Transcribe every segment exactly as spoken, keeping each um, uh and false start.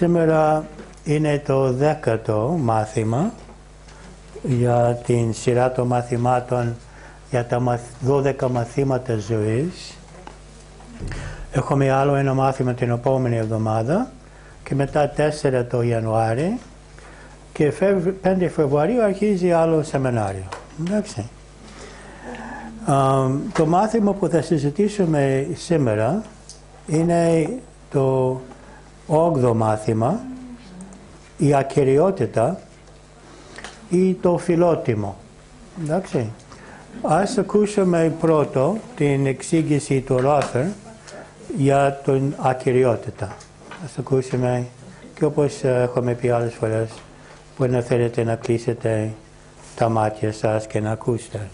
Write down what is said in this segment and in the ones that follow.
Σήμερα είναι το δέκατο μάθημα για την σειρά των μαθημάτων για τα δώδεκα μαθήματα ζωής. Έχουμε άλλο ένα μάθημα την επόμενη εβδομάδα και μετά τέσσερα το Ιανουάριο και πέντε Φεβρουαρίου αρχίζει άλλο σεμινάριο. Εντάξει. Um, το μάθημα που θα συζητήσουμε σήμερα είναι το όγδοο μάθημα, η ακεραιότητα ή το φιλότιμο. Εντάξει. Ας ακούσουμε πρώτο την εξήγηση του Ρόθερ για την ακεραιότητα. Ας ακούσουμε και όπως έχουμε πει άλλες φορές, μπορεί να θέλετε να κλείσετε τα μάτια σας και να ακούσετε.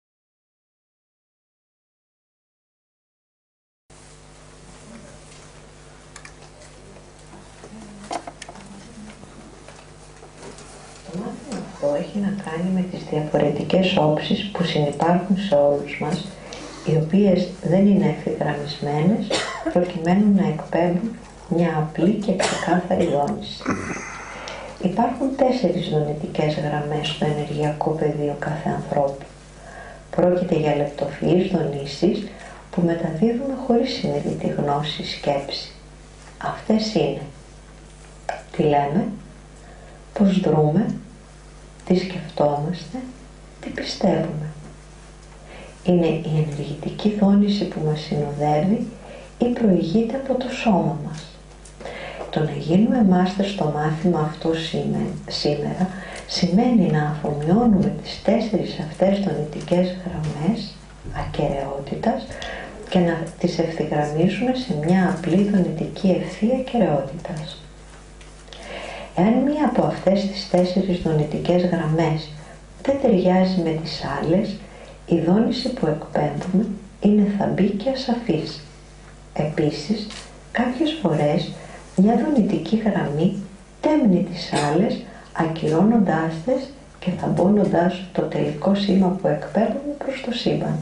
Έχει να κάνει με τις διαφορετικές όψεις που συνυπάρχουν σε όλους μας, οι οποίες δεν είναι ευθυγραμμισμένες προκειμένου να εκπέμπουν μια απλή και ξεκάθαρη δόνηση. Υπάρχουν τέσσερις δονητικές γραμμές στο ενεργειακό πεδίο κάθε ανθρώπου. Πρόκειται για λεπτοφυείς δονήσεις που μεταδίδουμε χωρίς συνειδητή γνώση ή σκέψη. Αυτές είναι τι λέμε, πώς δρούμε, τι σκεφτόμαστε, τι πιστεύουμε. Είναι η ενεργητική δόνηση που μας συνοδεύει ή προηγείται από το σώμα μας. Το να γίνουμε μάστερ στο μάθημα αυτό σήμερα σημαίνει να αφομοιώνουμε τις τέσσερις αυτές δονητικές γραμμές ακεραιότητας και να τις ευθυγραμμίσουμε σε μια απλή δονητική ευθεία ακεραιότητας. Εάν μία από αυτές τις τέσσερις δονητικές γραμμές δεν ταιριάζει με τις άλλες, η δόνηση που εκπέμπουμε είναι θαμπή και ασαφής. Επίσης, κάποιες φορές μια δονητική γραμμή τέμνει τις άλλες, ακυρώνοντάς τες και θαμπώνοντας το τελικό σήμα που εκπέμπουμε προς το σύμπαν.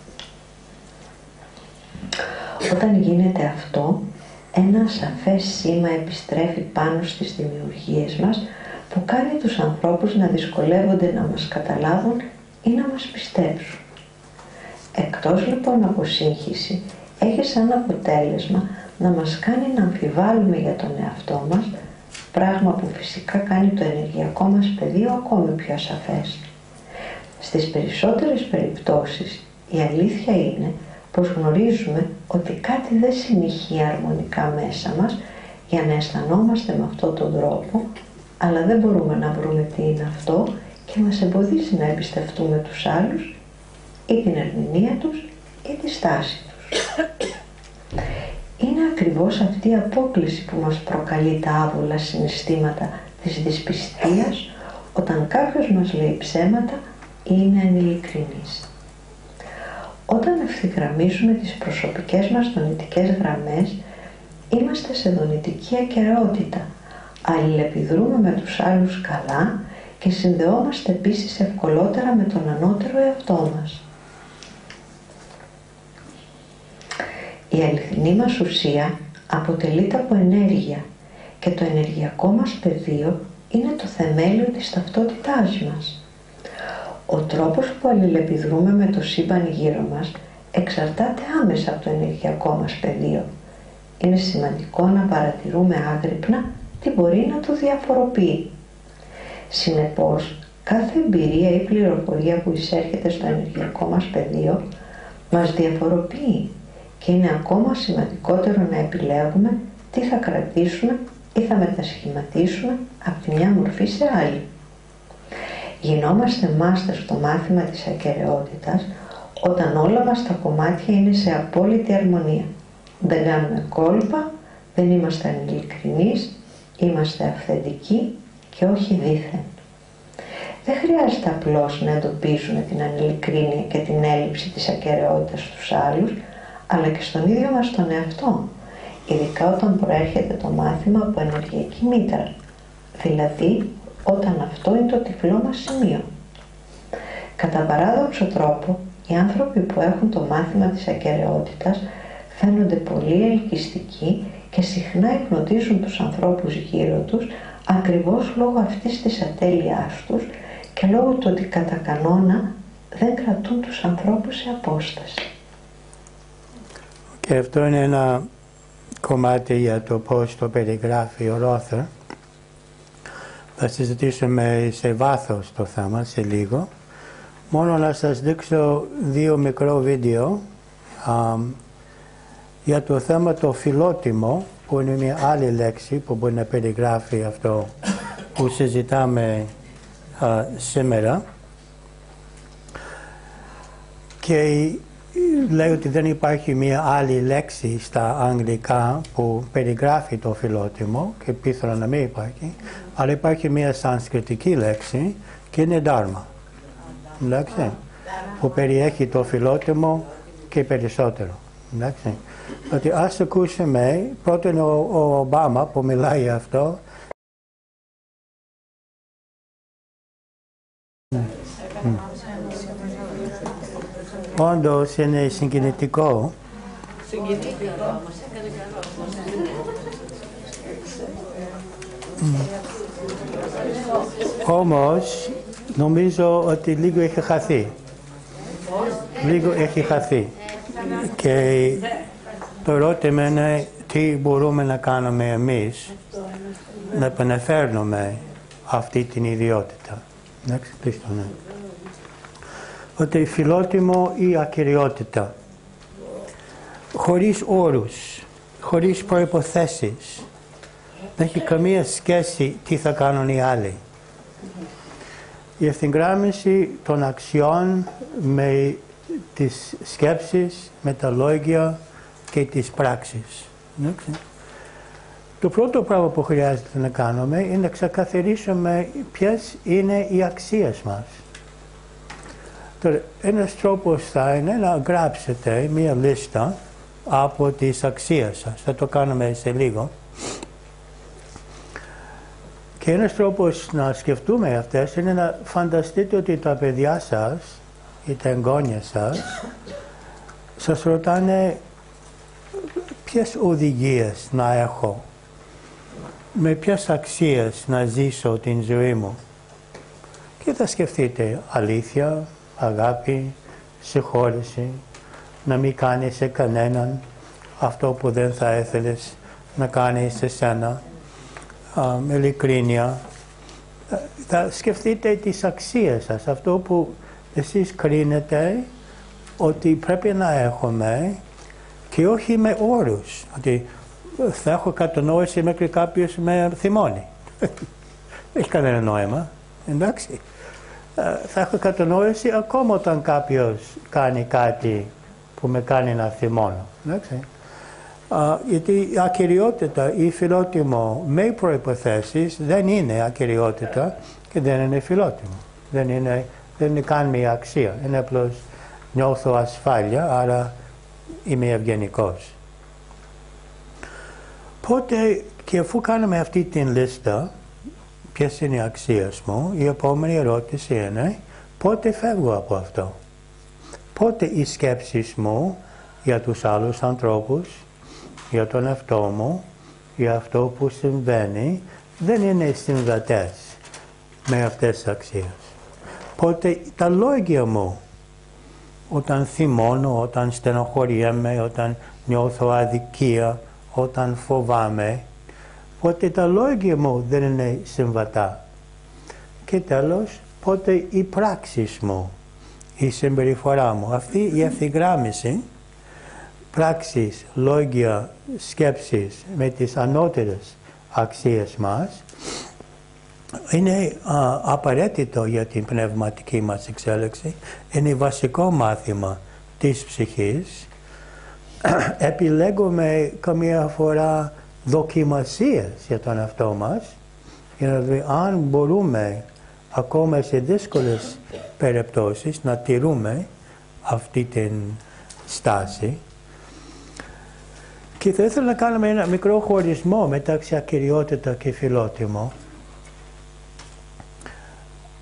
Όταν γίνεται αυτό, ένα σαφές σήμα επιστρέφει πάνω στις δημιουργίες μας που κάνει τους ανθρώπους να δυσκολεύονται να μας καταλάβουν ή να μας πιστέψουν. Εκτός λοιπόν από σύγχυση, έχει σαν αποτέλεσμα να μας κάνει να αμφιβάλλουμε για τον εαυτό μας, πράγμα που φυσικά κάνει το ενεργειακό μας πεδίο ακόμη πιο ασαφές. Στις περισσότερες περιπτώσεις η αλήθεια είναι πως γνωρίζουμε ότι κάτι δεν συνηχεί αρμονικά μέσα μας για να αισθανόμαστε με αυτόν τον τρόπο, αλλά δεν μπορούμε να βρούμε τι είναι αυτό και μας εμποδίζει να εμπιστευτούμε τους άλλους ή την ερμηνεία τους ή τη στάση τους. Είναι ακριβώς αυτή η απόκλιση που μας προκαλεί τα άβολα συναισθήματα της δυσπιστίας όταν κάποιος μας λέει ψέματα ή είναι ανηλικρινής. Όταν ευθυγραμμίζουμε τις προσωπικές μας δονητικές γραμμές, είμαστε σε δονητική ακεραιότητα, αλληλεπιδρούμε με τους άλλους καλά και συνδεόμαστε επίσης ευκολότερα με τον ανώτερο εαυτό μας. Η αληθινή μας ουσία αποτελείται από ενέργεια και το ενεργειακό μας πεδίο είναι το θεμέλιο της ταυτότητάς μας. Ο τρόπος που αλληλεπιδρούμε με το σύμπαν γύρω μας εξαρτάται άμεσα από το ενεργειακό μας πεδίο. Είναι σημαντικό να παρατηρούμε άγρυπνα τι μπορεί να το διαφοροποιεί. Συνεπώς, κάθε εμπειρία ή πληροφορία που εισέρχεται στο ενεργειακό μας πεδίο μας διαφοροποιεί και είναι ακόμα σημαντικότερο να επιλέγουμε τι θα κρατήσουμε ή θα μετασχηματίσουμε από τη μια μορφή σε άλλη. Γινόμαστε μάστερ στο μάθημα της ακεραιότητας όταν όλα μας τα κομμάτια είναι σε απόλυτη αρμονία. Δεν κάνουμε κόλπα, δεν είμαστε ανηλικρινείς, είμαστε αυθεντικοί και όχι δίθεν. Δεν χρειάζεται απλώς να εντοπίζουμε την ανηλικρίνεια και την έλλειψη της ακεραιότητας στους άλλους, αλλά και στον ίδιο μας τον εαυτό, ειδικά όταν προέρχεται το μάθημα από ενεργειακή μήτρα, δηλαδή όταν αυτό είναι το τυφλό μας σημείο. Κατά παράδοξο τρόπο, οι άνθρωποι που έχουν το μάθημα της ακεραιότητας φαίνονται πολύ ελκυστικοί και συχνά υπνοτίζουν τους ανθρώπους γύρω τους ακριβώς λόγω αυτής της ατέλειάς τους και λόγω του ότι κατά κανόνα δεν κρατούν τους ανθρώπους σε απόσταση. Και αυτό είναι ένα κομμάτι για το πώς το περιγράφει ο Ρόθερ. Θα συζητήσουμε σε βάθος το θέμα σε λίγο. Μόνο να σας δείξω δύο μικρό βίντεο α, για το θέμα το φιλότιμο, που είναι μια άλλη λέξη που μπορεί να περιγράφει αυτό που συζητάμε α, σήμερα. Και λέει ότι δεν υπάρχει μια άλλη λέξη στα αγγλικά που περιγράφει το φιλότιμο, και πιθανόν να μην υπάρχει, αλλά υπάρχει μια σανσκριτική λέξη και είναι δάρμα, εντάξει, που περιέχει το φιλότιμο και περισσότερο. Εντάξει. Ότι ας ακούσουμε πρώτον ο, ο Ομπάμα που μιλάει για αυτό. Mm. Mm. Όντως είναι συγκινητικό. Συγκινητικό. Mm. Όμως νομίζω ότι λίγο έχει χαθεί. Λίγο έχει χαθεί. Και το ερώτημα είναι τι μπορούμε να κάνουμε εμείς να επαναφέρνουμε αυτή την ιδιότητα. Εντάξει, πίστο, ναι. Ότι φιλότιμο ή ακυριότητα, χωρίς όρους, χωρίς προϋποθέσεις, δεν έχει καμία σχέση τι θα κάνουν οι άλλοι. Η ευθυγράμμιση των αξιών με τις σκέψεις, με τα λόγια και τις πράξεις. Το πρώτο πράγμα που χρειάζεται να κάνουμε είναι να ξεκαθαρίσουμε ποιες είναι οι αξίες μας. Τώρα, ένας τρόπος θα είναι να γράψετε μία λίστα από τις αξίες σας. Θα το κάνουμε σε λίγο. Και ένας τρόπος να σκεφτούμε αυτές είναι να φανταστείτε ότι τα παιδιά σας ή τα εγγόνια σας σας ρωτάνε ποιες οδηγίες να έχω, με ποιες αξίες να ζήσω την ζωή μου. Και θα σκεφτείτε αλήθεια, αγάπη, συγχώρεση, να μην κάνεις σε κανέναν αυτό που δεν θα ήθελες να κάνεις σε σένα, α, με ειλικρίνεια. Θα σκεφτείτε τις αξίες σας, αυτό που εσείς κρίνετε ότι πρέπει να έχουμε, και όχι με όρους, ότι θα έχω κατανόηση μέχρι κάποιος με θυμώνει. Έχει κανένα νόημα, εντάξει. Θα έχω κατανόηση ακόμα όταν κάποιος κάνει κάτι που με κάνει να θυμώνω, εντάξει. Uh, γιατί η ακυριότητα ή φιλότιμο με προϋποθέσεις δεν είναι ακυριότητα και δεν είναι φιλότιμο. Δεν είναι, δεν είναι καν μια αξία. Είναι απλώς νιώθω ασφάλεια, άρα είμαι ευγενικός. Πότε, και αφού κάνουμε αυτή την λίστα, ποιες είναι οι αξίες μου, η επόμενη ερώτηση είναι πότε φεύγω από αυτό. Πότε οι σκέψεις μου για τους άλλους ανθρώπους, για τον εαυτό μου, για αυτό που συμβαίνει, δεν είναι συμβατές με αυτές τις αξίες. Πότε τα λόγια μου, όταν θυμώνω, όταν στενοχωριέμαι, όταν νιώθω αδικία, όταν φοβάμαι, πότε τα λόγια μου δεν είναι συμβατά. Και τέλος, πότε οι πράξεις μου, η συμπεριφορά μου, αυτή η ευθυγράμμιση, πράξεις, λόγια, σκέψεις με τις ανώτερες αξίες μας, είναι α, απαραίτητο για την πνευματική μας εξέλιξη, είναι βασικό μάθημα της ψυχής. Επιλέγουμε καμία φορά δοκιμασίες για τον εαυτό μας, για να δούμε αν μπορούμε ακόμα σε δύσκολες περιπτώσεις να τηρούμε αυτή την στάση. Και θα ήθελα να κάνουμε ένα μικρό χωρισμό μεταξύ ακυριότητα και φιλότιμο.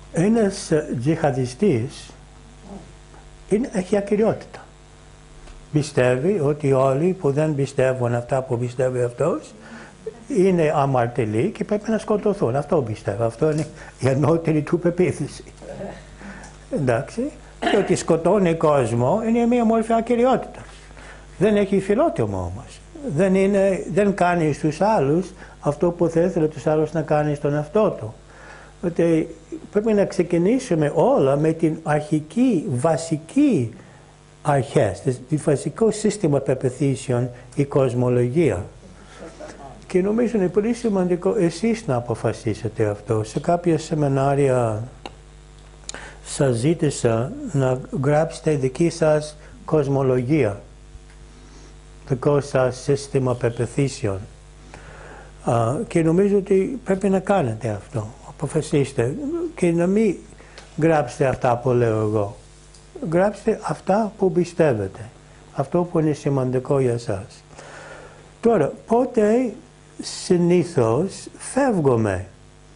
Ένας τζιχαδιστής είναι, έχει ακυριότητα. πιστεύει ότι όλοι που δεν πιστεύουν αυτά που πιστεύει αυτός είναι αμαρτωλοί και πρέπει να σκοτωθούν. Αυτό πιστεύω. Αυτό είναι η ανώτερη του πεποίθηση. Εντάξει. Και ότι σκοτώνει κόσμο είναι μια μορφή ακυριότητας. Δεν έχει φιλότιμο όμως. Δεν, είναι, δεν κάνει στους άλλους αυτό που θα ήθελε τους άλλους να κάνει στον εαυτό του. Ότι πρέπει να ξεκινήσουμε όλα με την αρχική, βασική αρχές, το βασικό σύστημα πεποιθήσεων, η κοσμολογία. Και νομίζω είναι πολύ σημαντικό εσείς να αποφασίσετε αυτό. Σε κάποια σεμινάρια σας ζήτησα να γράψετε δική σας κοσμολογία, δικό σας σύστημα πεποιθήσεων. Uh, και νομίζω ότι πρέπει να κάνετε αυτό. Αποφασίστε και να μην γράψετε αυτά που λέω εγώ. Γράψτε αυτά που πιστεύετε. Αυτό που είναι σημαντικό για σας. Τώρα, πότε συνήθως φεύγουμε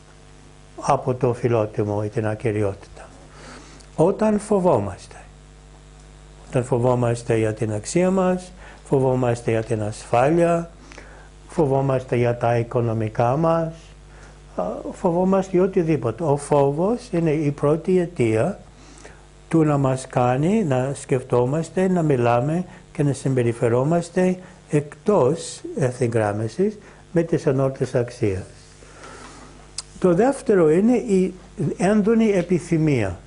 από το φιλότιμο ή την ακυριότητα? Όταν φοβόμαστε. Όταν φοβόμαστε για την αξία μας, φοβόμαστε για την ασφάλεια, φοβόμαστε για τα οικονομικά μας, φοβόμαστε για οτιδήποτε. Ο φόβος είναι η πρώτη αιτία του να μας κάνει να σκεφτόμαστε, να μιλάμε και να συμπεριφερόμαστε εκτός ευθυγράμμισης με τις ανώτερες αξίες. Το δεύτερο είναι η έντονη επιθυμία.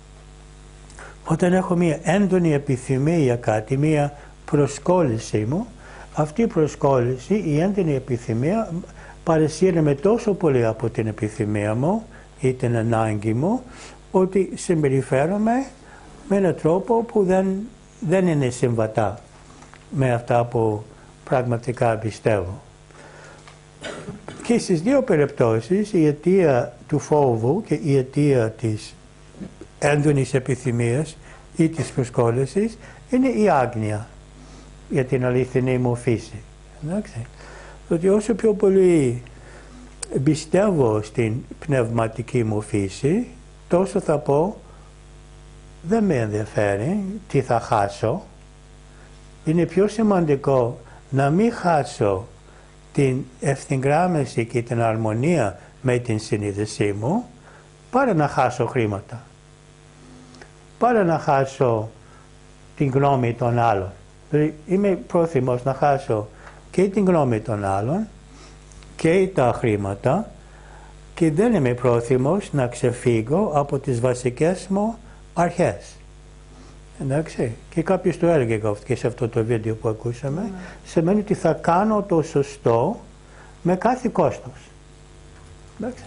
Όταν έχω μία έντονη επιθυμία για κάτι, μία προσκόλλησή μου, αυτή η προσκόλληση, η έντονη επιθυμία παρασύρεται τόσο πολύ από την επιθυμία μου ή την ανάγκη μου, ότι συμπεριφέρομαι με έναν τρόπο που δεν, δεν είναι συμβατά με αυτά που πραγματικά πιστεύω. Και στις δύο περιπτώσεις η αιτία του φόβου και η αιτία της έντονης επιθυμίας ή της προσκόλλησης είναι η άγνοια για την αληθινή μου φύση. Εντάξει. Ότι όσο πιο πολύ πιστεύω στην πνευματική μου φύση, τόσο θα πω δεν με ενδιαφέρει τι θα χάσω. Είναι πιο σημαντικό να μην χάσω την ευθυγράμμιση και την αρμονία με την συνείδησή μου, παρά να χάσω χρήματα, παρά να χάσω την γνώμη των άλλων. Δηλαδή είμαι πρόθυμος να χάσω και την γνώμη των άλλων και τα χρήματα και δεν είμαι πρόθυμος να ξεφύγω από τις βασικές μου αρχές. Εντάξει, και κάποιος το έλεγε και σε αυτό το βίντεο που ακούσαμε, mm. σημαίνει ότι θα κάνω το σωστό με κάθε κόστος. Εντάξει.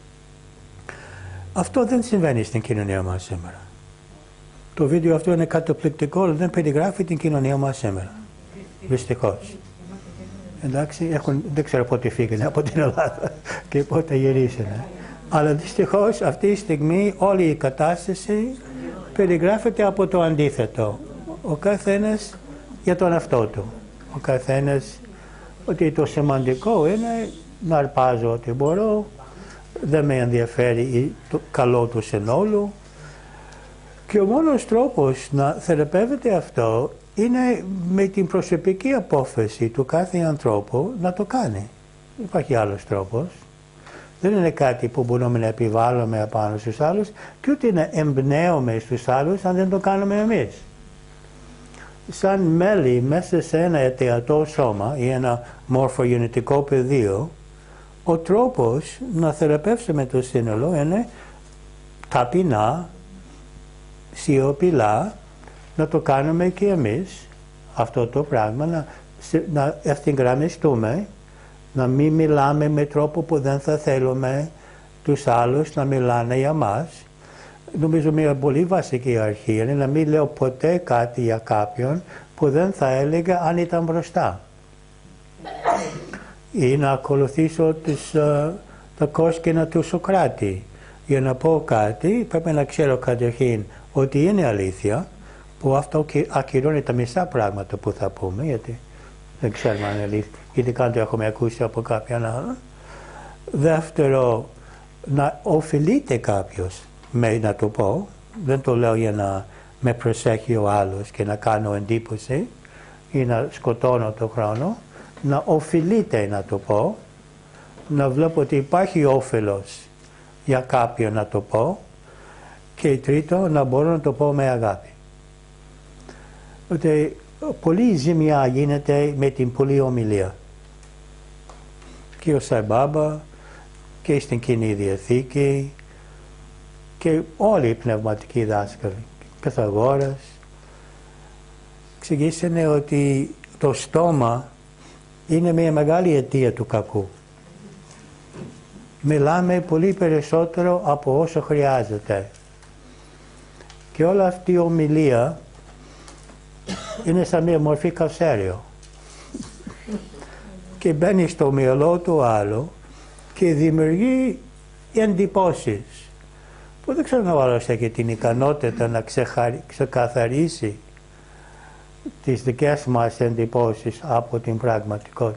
Αυτό δεν συμβαίνει στην κοινωνία μας σήμερα. Το βίντεο αυτό είναι καταπληκτικό, αλλά δεν περιγράφει την κοινωνία μας σήμερα. Δυστυχώς. Εντάξει, έχουν, δεν ξέρω πότε φύγανε από την Ελλάδα και πότε γυρίσανε. Αλλά δυστυχώς αυτή τη στιγμή όλη η κατάσταση περιγράφεται από το αντίθετο. Ο καθένας για τον εαυτό του. Ο καθένας ότι το σημαντικό είναι να αρπάζω ό,τι μπορώ, δεν με ενδιαφέρει το καλό του συνόλου. Και ο μόνος τρόπος να θεραπεύεται αυτό είναι με την προσωπική απόφαση του κάθε ανθρώπου να το κάνει. Υπάρχει άλλος τρόπος. Δεν είναι κάτι που μπορούμε να επιβάλλουμε απάνω στους άλλους και ούτε να εμπνέουμε στους άλλους αν δεν το κάνουμε εμείς. Σαν μέλη μέσα σε ένα αιτιατό σώμα ή ένα μορφογεννητικό πεδίο, ο τρόπος να θεραπεύσουμε το σύνολο είναι ταπεινά, σιωπηλά, να το κάνουμε και εμείς αυτό το πράγμα, να, να ευθυγραμμιστούμε, να μην μιλάμε με τρόπο που δεν θα θέλουμε τους άλλους να μιλάνε για μας. Νομίζω μια πολύ βασική αρχή είναι να μην λέω ποτέ κάτι για κάποιον που δεν θα έλεγα αν ήταν μπροστά. Ή να ακολουθήσω τις, uh, τα κόσκινα του Σοκράτη. Για να πω κάτι πρέπει να ξέρω καταρχήν ότι είναι αλήθεια, που αυτό ακυρώνει τα μισά πράγματα που θα πούμε, γιατί δεν ξέρουμε αν είναι αλήθεια, ειδικά αν το έχουμε ακούσει από κάποιον άλλο. Δεύτερο, να οφειλείται κάποιος με να το πω, δεν το λέω για να με προσέχει ο άλλος και να κάνω εντύπωση, ή να σκοτώνω το χρόνο, να οφειλείται να το πω, να βλέπω ότι υπάρχει όφελος για κάποιον να το πω, και τρίτο, να μπορώ να το πω με αγάπη. Ότι πολλή ζημιά γίνεται με την πολλή ομιλία. Και ο Σαϊμπάμπα και στην Κοινή Διαθήκη και όλοι οι πνευματικοί δάσκαλοι, Πυθαγόρας, εξηγήσανε ότι το στόμα είναι μια μεγάλη αιτία του κακού. Μιλάμε πολύ περισσότερο από όσο χρειάζεται. Και όλη αυτή η ομιλία είναι σαν μια μορφή καυσέριο. Και μπαίνει στο μυαλό του άλλου και δημιουργεί εντυπώσεις που δεν ξέρω αν ο άλλος έχει την ικανότητα να ξεχαρι... ξεκαθαρίσει τις δικές μας εντυπώσεις από την πραγματικότητα.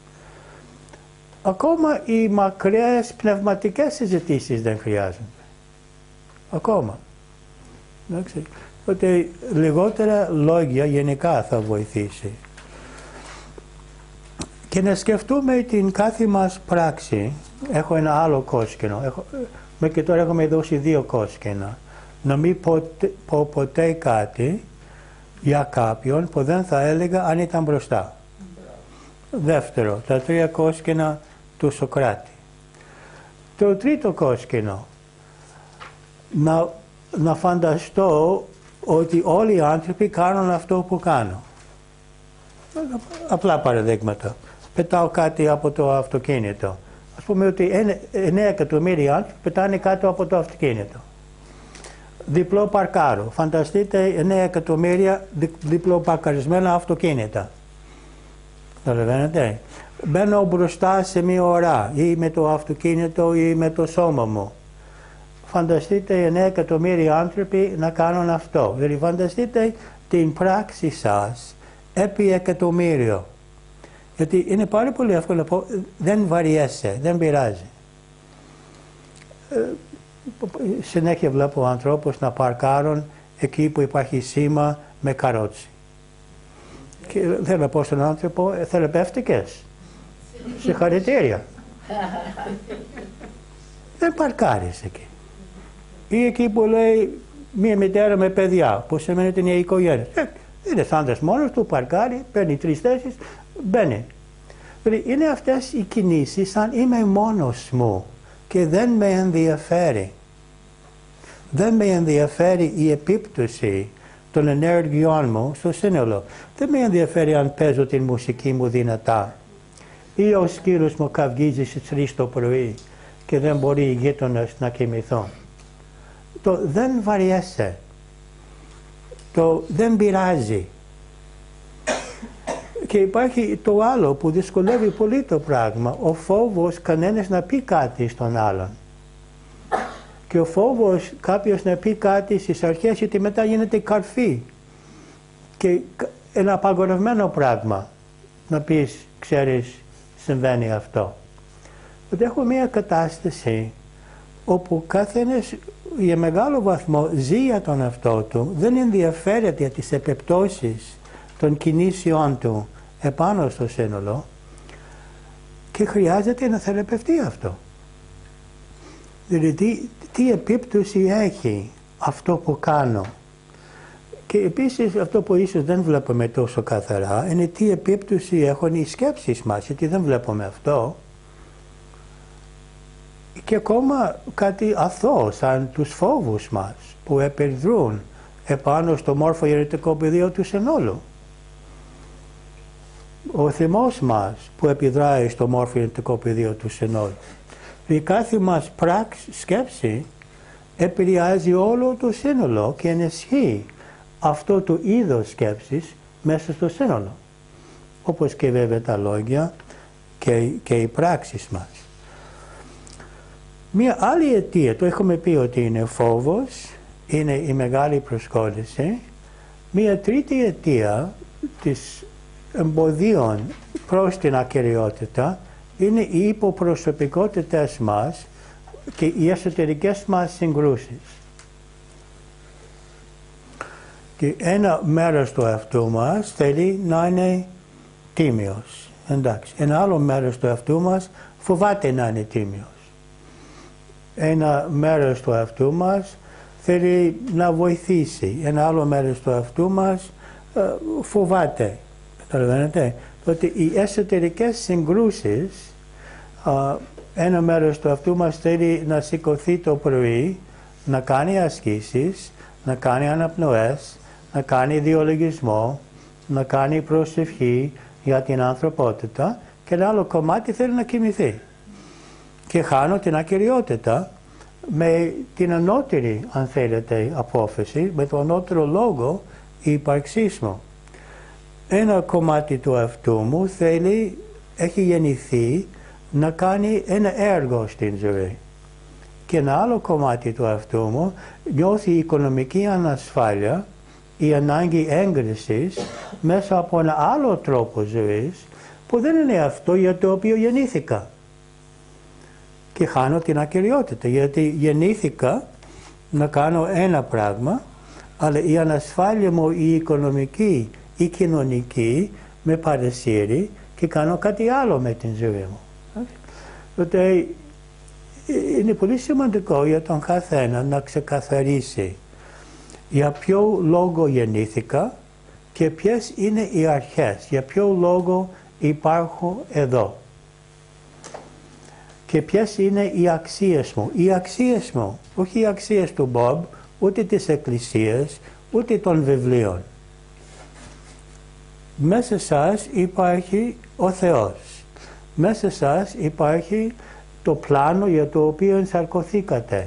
Ακόμα οι μακριές πνευματικές συζητήσεις δεν χρειάζονται. Ακόμα. Εντάξει. Ότι λιγότερα λόγια γενικά θα βοηθήσει. Και να σκεφτούμε την κάθε μας πράξη. Έχω ένα άλλο κόσκινο. Έχω, μέχρι τώρα έχουμε δώσει δύο κόσκινα. Να μην ποτέ, πω ποτέ κάτι για κάποιον που δεν θα έλεγα αν ήταν μπροστά. Δεύτερο, τα τρία κόσκινα του Σοκράτη. Το τρίτο κόσκινο, να, να φανταστώ ότι όλοι οι άνθρωποι κάνουν αυτό που κάνω. Απλά παραδείγματα. Πετάω κάτι από το αυτοκίνητο. Ας πούμε ότι εννέα εκατομμύρια άνθρωποι πετάνε κάτω από το αυτοκίνητο. Διπλό παρκάρο. Φανταστείτε εννέα εκατομμύρια διπλό παρκαρισμένα αυτοκίνητα. Καταλαβαίνετε. Μπαίνω μπροστά σε μία ώρα ή με το αυτοκίνητο ή με το σώμα μου. Φανταστείτε εννέα εκατομμύρια άνθρωποι να κάνουν αυτό. Δηλαδή φανταστείτε την πράξη σας επί εκατομμύριο. Γιατί είναι πάρα πολύ εύκολο να πω, δεν βαριέσαι, δεν πειράζει. Ε, συνέχεια βλέπω ανθρώπους να παρκάρουν εκεί που υπάρχει σήμα με καρότσι. Και θέλω να πω στον άνθρωπο, θεραπεύτηκες. Συγχαρητήρια. Δεν παρκάρεις εκεί. Ή εκεί που λέει μία μητέρα με παιδιά, που σημαίνει ότι είναι η οικογένεια. Ε, είναι άντρας μόνος του, παρκάρει, παίρνει τρεις θέσεις, μπαίνει. Δηλαδή είναι αυτές οι κινήσεις σαν είμαι μόνος μου και δεν με ενδιαφέρει. Δεν με ενδιαφέρει η επίπτωση των ενέργειών μου στο σύνολο. Δεν με ενδιαφέρει αν παίζω την μουσική μου δυνατά ή ο σκύλος μου καυγίζει στις τρεις το πρωί και δεν μπορεί οι γείτονες να κοιμηθούν. Το δεν βαριέσαι. Το δεν πειράζει. Και υπάρχει το άλλο που δυσκολεύει πολύ το πράγμα. Ο φόβος κανένας να πει κάτι στον άλλον. Και ο φόβος κάποιος να πει κάτι στις αρχές γιατί μετά γίνεται καρφί. Και ένα απαγορευμένο πράγμα να πεις, ξέρεις, συμβαίνει αυτό. Ότι έχω μια κατάσταση όπου καθένας για μεγάλο βαθμό ζει για τον εαυτό του, δεν ενδιαφέρεται για τις επιπτώσεις των κινήσεών του επάνω στο σύνολο και χρειάζεται να θεραπευτεί αυτό. Δηλαδή τι, τι επίπτωση έχει αυτό που κάνω. Και επίσης αυτό που ίσως δεν βλέπουμε τόσο καθαρά είναι τι επίπτωση έχουν οι σκέψεις μας, γιατί δεν βλέπουμε αυτό. Και ακόμα κάτι αθώο σαν τους φόβους μας που επιδρούν επάνω στο μόρφο αιρετικό πεδίο του συνόλου. Ο θυμός μας που επιδράει στο μόρφο αιρετικό πεδίο του συνόλου. Η κάθε μας πράξη, σκέψη επηρεάζει όλο το σύνολο και ενισχύει αυτό το είδος σκέψης μέσα στο σύνολο. Όπως και βέβαια τα λόγια και, και οι πράξεις μας. Μία άλλη αιτία, το έχουμε πει ότι είναι φόβος, είναι η μεγάλη προσκόλληση. Μία τρίτη αιτία της εμποδίων προς την ακεραιότητα είναι οι υποπροσωπικότητες μας και οι εσωτερικές μας συγκρούσεις. Και ένα μέρος του εαυτού μας θέλει να είναι τίμιος. Εντάξει. Ένα άλλο μέρος του εαυτού μας φοβάται να είναι τίμιος. Ένα μέρος του εαυτού μας θέλει να βοηθήσει. Ένα άλλο μέρος του εαυτού μας ε, φοβάται. Καταλαβαίνετε. Ότι οι εσωτερικές συγκρούσεις, ε, ένα μέρος του εαυτού μας θέλει να σηκωθεί το πρωί, να κάνει ασκήσεις, να κάνει αναπνοές, να κάνει διολογισμό, να κάνει προσευχή για την ανθρωπότητα, και ένα άλλο κομμάτι θέλει να κοιμηθεί. Και χάνω την ακυριότητα με την ανώτερη, αν θέλετε, απόφαση, με το ανώτερο λόγο ύπαρξής μου. Ένα κομμάτι του εαυτού μου θέλει, έχει γεννηθεί να κάνει ένα έργο στην ζωή. Και ένα άλλο κομμάτι του εαυτού μου νιώθει οικονομική ανασφάλεια, η ανάγκη έγκρισης μέσα από ένα άλλο τρόπο ζωής που δεν είναι αυτό για το οποίο γεννήθηκα. Και χάνω την ακυριότητα, γιατί γεννήθηκα να κάνω ένα πράγμα, αλλά η ανασφάλεια μου, η οικονομική, η κοινωνική, με παρασύρει και κάνω κάτι άλλο με την ζωή μου. Οπότε είναι πολύ σημαντικό για τον καθένα να ξεκαθαρίσει για ποιο λόγο γεννήθηκα και ποιες είναι οι αρχές, για ποιο λόγο υπάρχω εδώ. Και ποιες είναι οι αξίες μου. Οι αξίες μου, όχι οι αξίες του Μπομπ, ούτε της Εκκλησίας, ούτε των βιβλίων. Μέσα σας υπάρχει ο Θεός. Μέσα σας υπάρχει το πλάνο για το οποίο ενσαρκωθήκατε.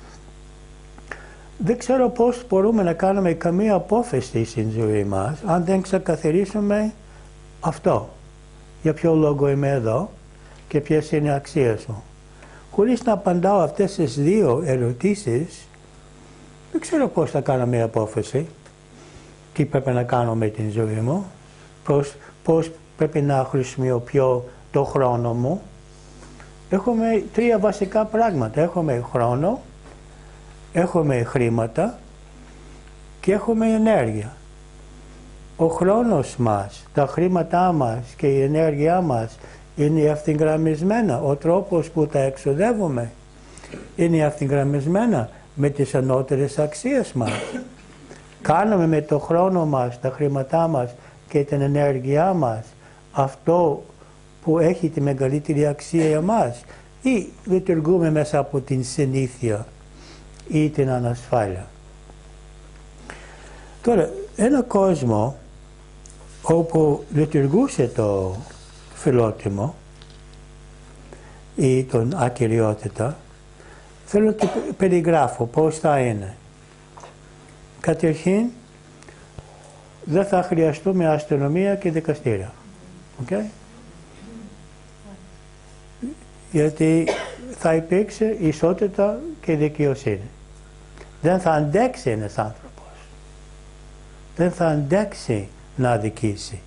Δεν ξέρω πώς μπορούμε να κάνουμε καμία απόφαση στην ζωή μας αν δεν ξεκαθαρίσουμε αυτό. Για ποιο λόγο είμαι εδώ και ποιες είναι οι αξίες μου. Χωρίς να απαντάω αυτές τις δύο ερωτήσεις, δεν ξέρω πώς θα κάνω μια απόφαση. Τι πρέπει να κάνω με την ζωή μου, πώς, πώς πρέπει να χρησιμοποιώ το χρόνο μου. Έχουμε τρία βασικά πράγματα. Έχουμε χρόνο, έχουμε χρήματα και έχουμε ενέργεια. Ο χρόνος μας, τα χρήματά μας και η ενέργειά μας είναι ευθυγραμμισμένα. Ο τρόπος που τα εξοδεύουμε είναι ευθυγραμμισμένα με τις ανώτερες αξίες μας. Κάνουμε με το χρόνο μας, τα χρήματά μας και την ενέργειά μας αυτό που έχει τη μεγαλύτερη αξία για μας, ή λειτουργούμε μέσα από την συνήθεια ή την ανασφάλεια. Τώρα, ένα κόσμο όπου λειτουργούσε το φιλότιμο ή τον ακυριότητα, θέλω να το περιγράφω πώς θα είναι. Καταρχήν, δεν θα χρειαστούμε αστυνομία και δικαστήρια. Okay? Γιατί θα υπήρξε ισότητα και δικαιοσύνη. Δεν θα αντέξει ένας άνθρωπος. Δεν θα αντέξει να αδικήσει.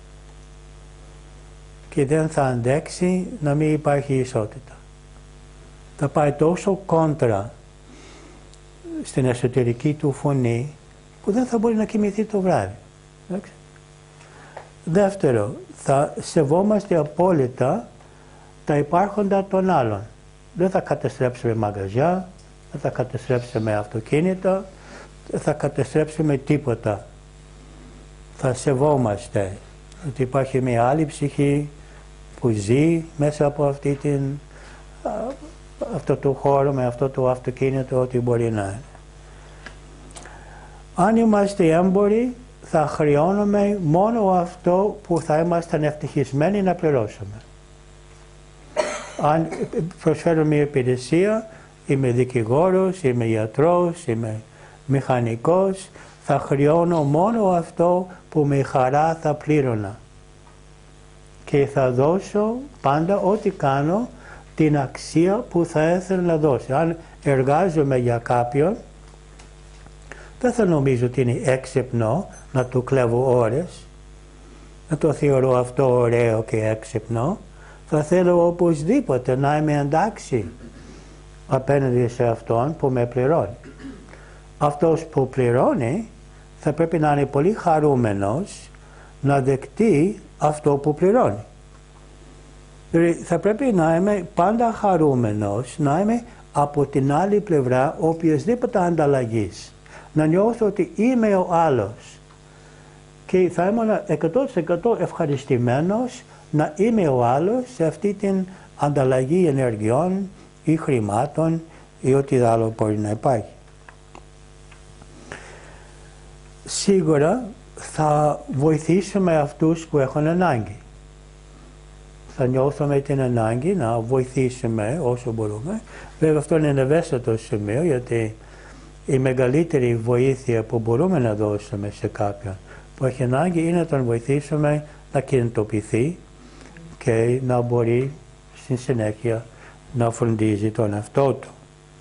Και δεν θα αντέξει να μην υπάρχει ισότητα. Θα πάει τόσο κόντρα στην εσωτερική του φωνή που δεν θα μπορεί να κοιμηθεί το βράδυ. Εντάξει. Δεύτερο, θα σεβόμαστε απόλυτα τα υπάρχοντα των άλλων. Δεν θα καταστρέψουμε μαγαζιά, δεν θα καταστρέψουμε αυτοκίνητα, δεν θα καταστρέψουμε τίποτα. Θα σεβόμαστε ότι υπάρχει μια άλλη ψυχή που ζει μέσα από αυτή την, αυτό το χώρο, με αυτό το αυτοκίνητο, ό,τι μπορεί να είναι. Αν είμαστε έμποροι, θα χρεώνουμε μόνο αυτό που θα ήμασταν ευτυχισμένοι να πληρώσουμε. Αν προσφέρω μια υπηρεσία, είμαι δικηγόρος, είμαι ιατρός, είμαι μηχανικός, θα χρεώνω μόνο αυτό που με χαρά θα πλήρωνα. Και θα δώσω πάντα ό,τι κάνω την αξία που θα ήθελα να δώσω. Αν εργάζομαι για κάποιον, δεν θα νομίζω ότι είναι έξυπνο να του κλέβω ώρες, να το θεωρώ αυτό ωραίο και έξυπνο. Θα θέλω οπωσδήποτε να είμαι εντάξει απέναντι σε αυτόν που με πληρώνει. Αυτός που πληρώνει θα πρέπει να είναι πολύ χαρούμενος να δεκτεί αυτό που πληρώνει. Δηλαδή θα πρέπει να είμαι πάντα χαρούμενος, να είμαι από την άλλη πλευρά οποιασδήποτε ανταλλαγής. Να νιώθω ότι είμαι ο άλλος και θα ήμουν εκατό τοις εκατό ευχαριστημένος να είμαι ο άλλος σε αυτή την ανταλλαγή ενεργειών ή χρημάτων ή ό,τι άλλο μπορεί να υπάρχει. Σίγουρα θα βοηθήσουμε αυτούς που έχουν ανάγκη. Θα νιώθουμε την ανάγκη να βοηθήσουμε όσο μπορούμε. Βέβαια αυτό είναι ένα ευαίσθητο σημείο, γιατί η μεγαλύτερη βοήθεια που μπορούμε να δώσουμε σε κάποιον που έχει ανάγκη είναι να τον βοηθήσουμε να κινητοποιηθεί και να μπορεί στη συνέχεια να φροντίζει τον εαυτό του.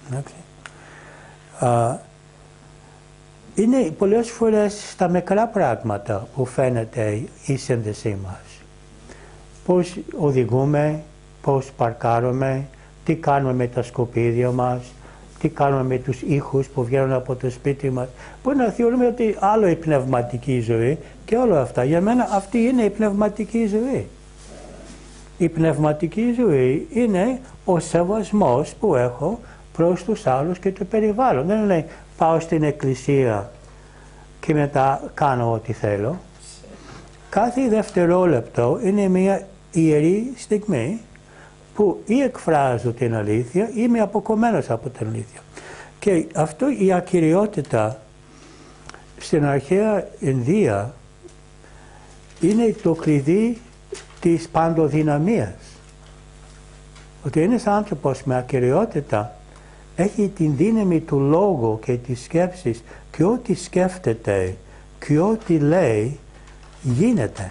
Α, είναι πολλές φορές στα μικρά πράγματα που φαίνεται η σύνδεσή μας. Πώς οδηγούμε, πώς παρκάρουμε, τι κάνουμε με τα σκουπίδια μας, τι κάνουμε με τους ήχους που βγαίνουν από το σπίτι μας. Μπορεί να θεωρούμε ότι άλλο η πνευματική ζωή και όλα αυτά. Για μένα αυτή είναι η πνευματική ζωή. Η πνευματική ζωή είναι ο σεβασμός που έχω προς τους άλλους και το περιβάλλον. Δεν είναι πάω στην εκκλησία και μετά κάνω ό,τι θέλω. Κάθε δευτερόλεπτο είναι μια ιερή στιγμή που ή εκφράζω την αλήθεια ή είμαι αποκομμένος από την αλήθεια. Και αυτό η ακυριότητα στην αρχαία Ινδία είναι το κλειδί της παντοδυναμίας. Ότι ένας άνθρωπος με ακυριότητα έχει την δύναμη του λόγου και της σκέψης και ό,τι σκέφτεται και ό,τι λέει γίνεται.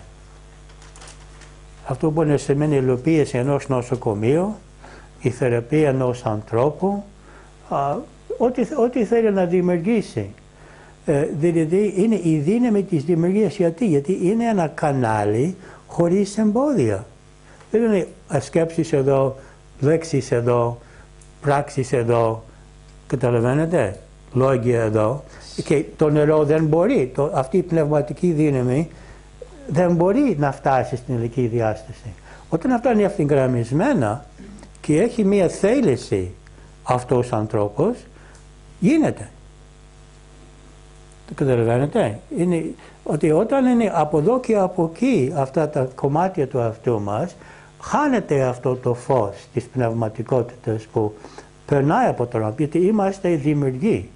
Αυτό μπορεί να σημαίνει η υλοποίηση ενός νοσοκομείου, η θεραπεία ενός ανθρώπου, α, ό,τι, ό,τι θέλει να δημιουργήσει. Ε, δηλαδή είναι η δύναμη της δημιουργίας. Γιατί, γιατί είναι ένα κανάλι χωρίς εμπόδια. Δεν είναι σκέψεις εδώ, λέξεις εδώ, πράξεις εδώ, καταλαβαίνετε, λόγια εδώ. Και το νερό δεν μπορεί, το, αυτή η πνευματική δύναμη δεν μπορεί να φτάσει στην ηλική διάσταση. Όταν αυτά είναι ευθυγραμμισμένα και έχει μία θέληση αυτός ο ανθρώπος, γίνεται. Το καταλαβαίνετε. Είναι ότι όταν είναι από εδώ και από εκεί αυτά τα κομμάτια του αυτού μας, χάνεται αυτό το φως της πνευματικότητας που περνάει από τον άνθρωπο, γιατί είμαστε δημιουργοί.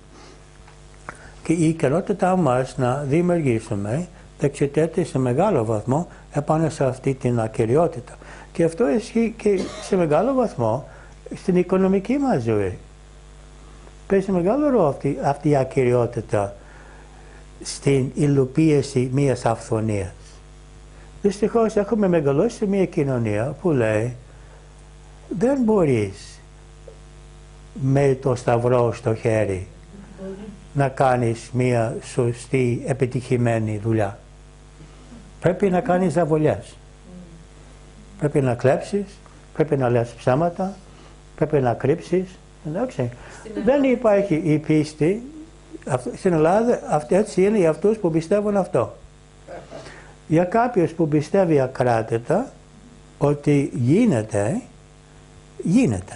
Και η ικανότητά μας να δημιουργήσουμε εξαιτείται σε μεγάλο βαθμό επάνω σε αυτή την ακυριότητα. Και αυτό ισχύει και σε μεγάλο βαθμό στην οικονομική μας ζωή. Παίζει μεγάλο ρόλο αυτή, αυτή η ακυριότητα στην υλοποίηση μιας αυθονίας. Δυστυχώς έχουμε μεγαλώσει σε μια κοινωνία που λέει δεν μπορείς με το σταυρό στο χέρι να κάνεις μια σωστή επιτυχημένη δουλειά. Πρέπει να κάνεις ζαβολιές. Πρέπει να κλέψεις, πρέπει να λες ψέματα, πρέπει να κρύψεις. Εντάξει. Δεν υπάρχει η πίστη. Στην Ελλάδα αυτή έτσι είναι για αυτούς που πιστεύουν αυτό. Για κάποιους που πιστεύει ακράτητα ότι γίνεται, γίνεται.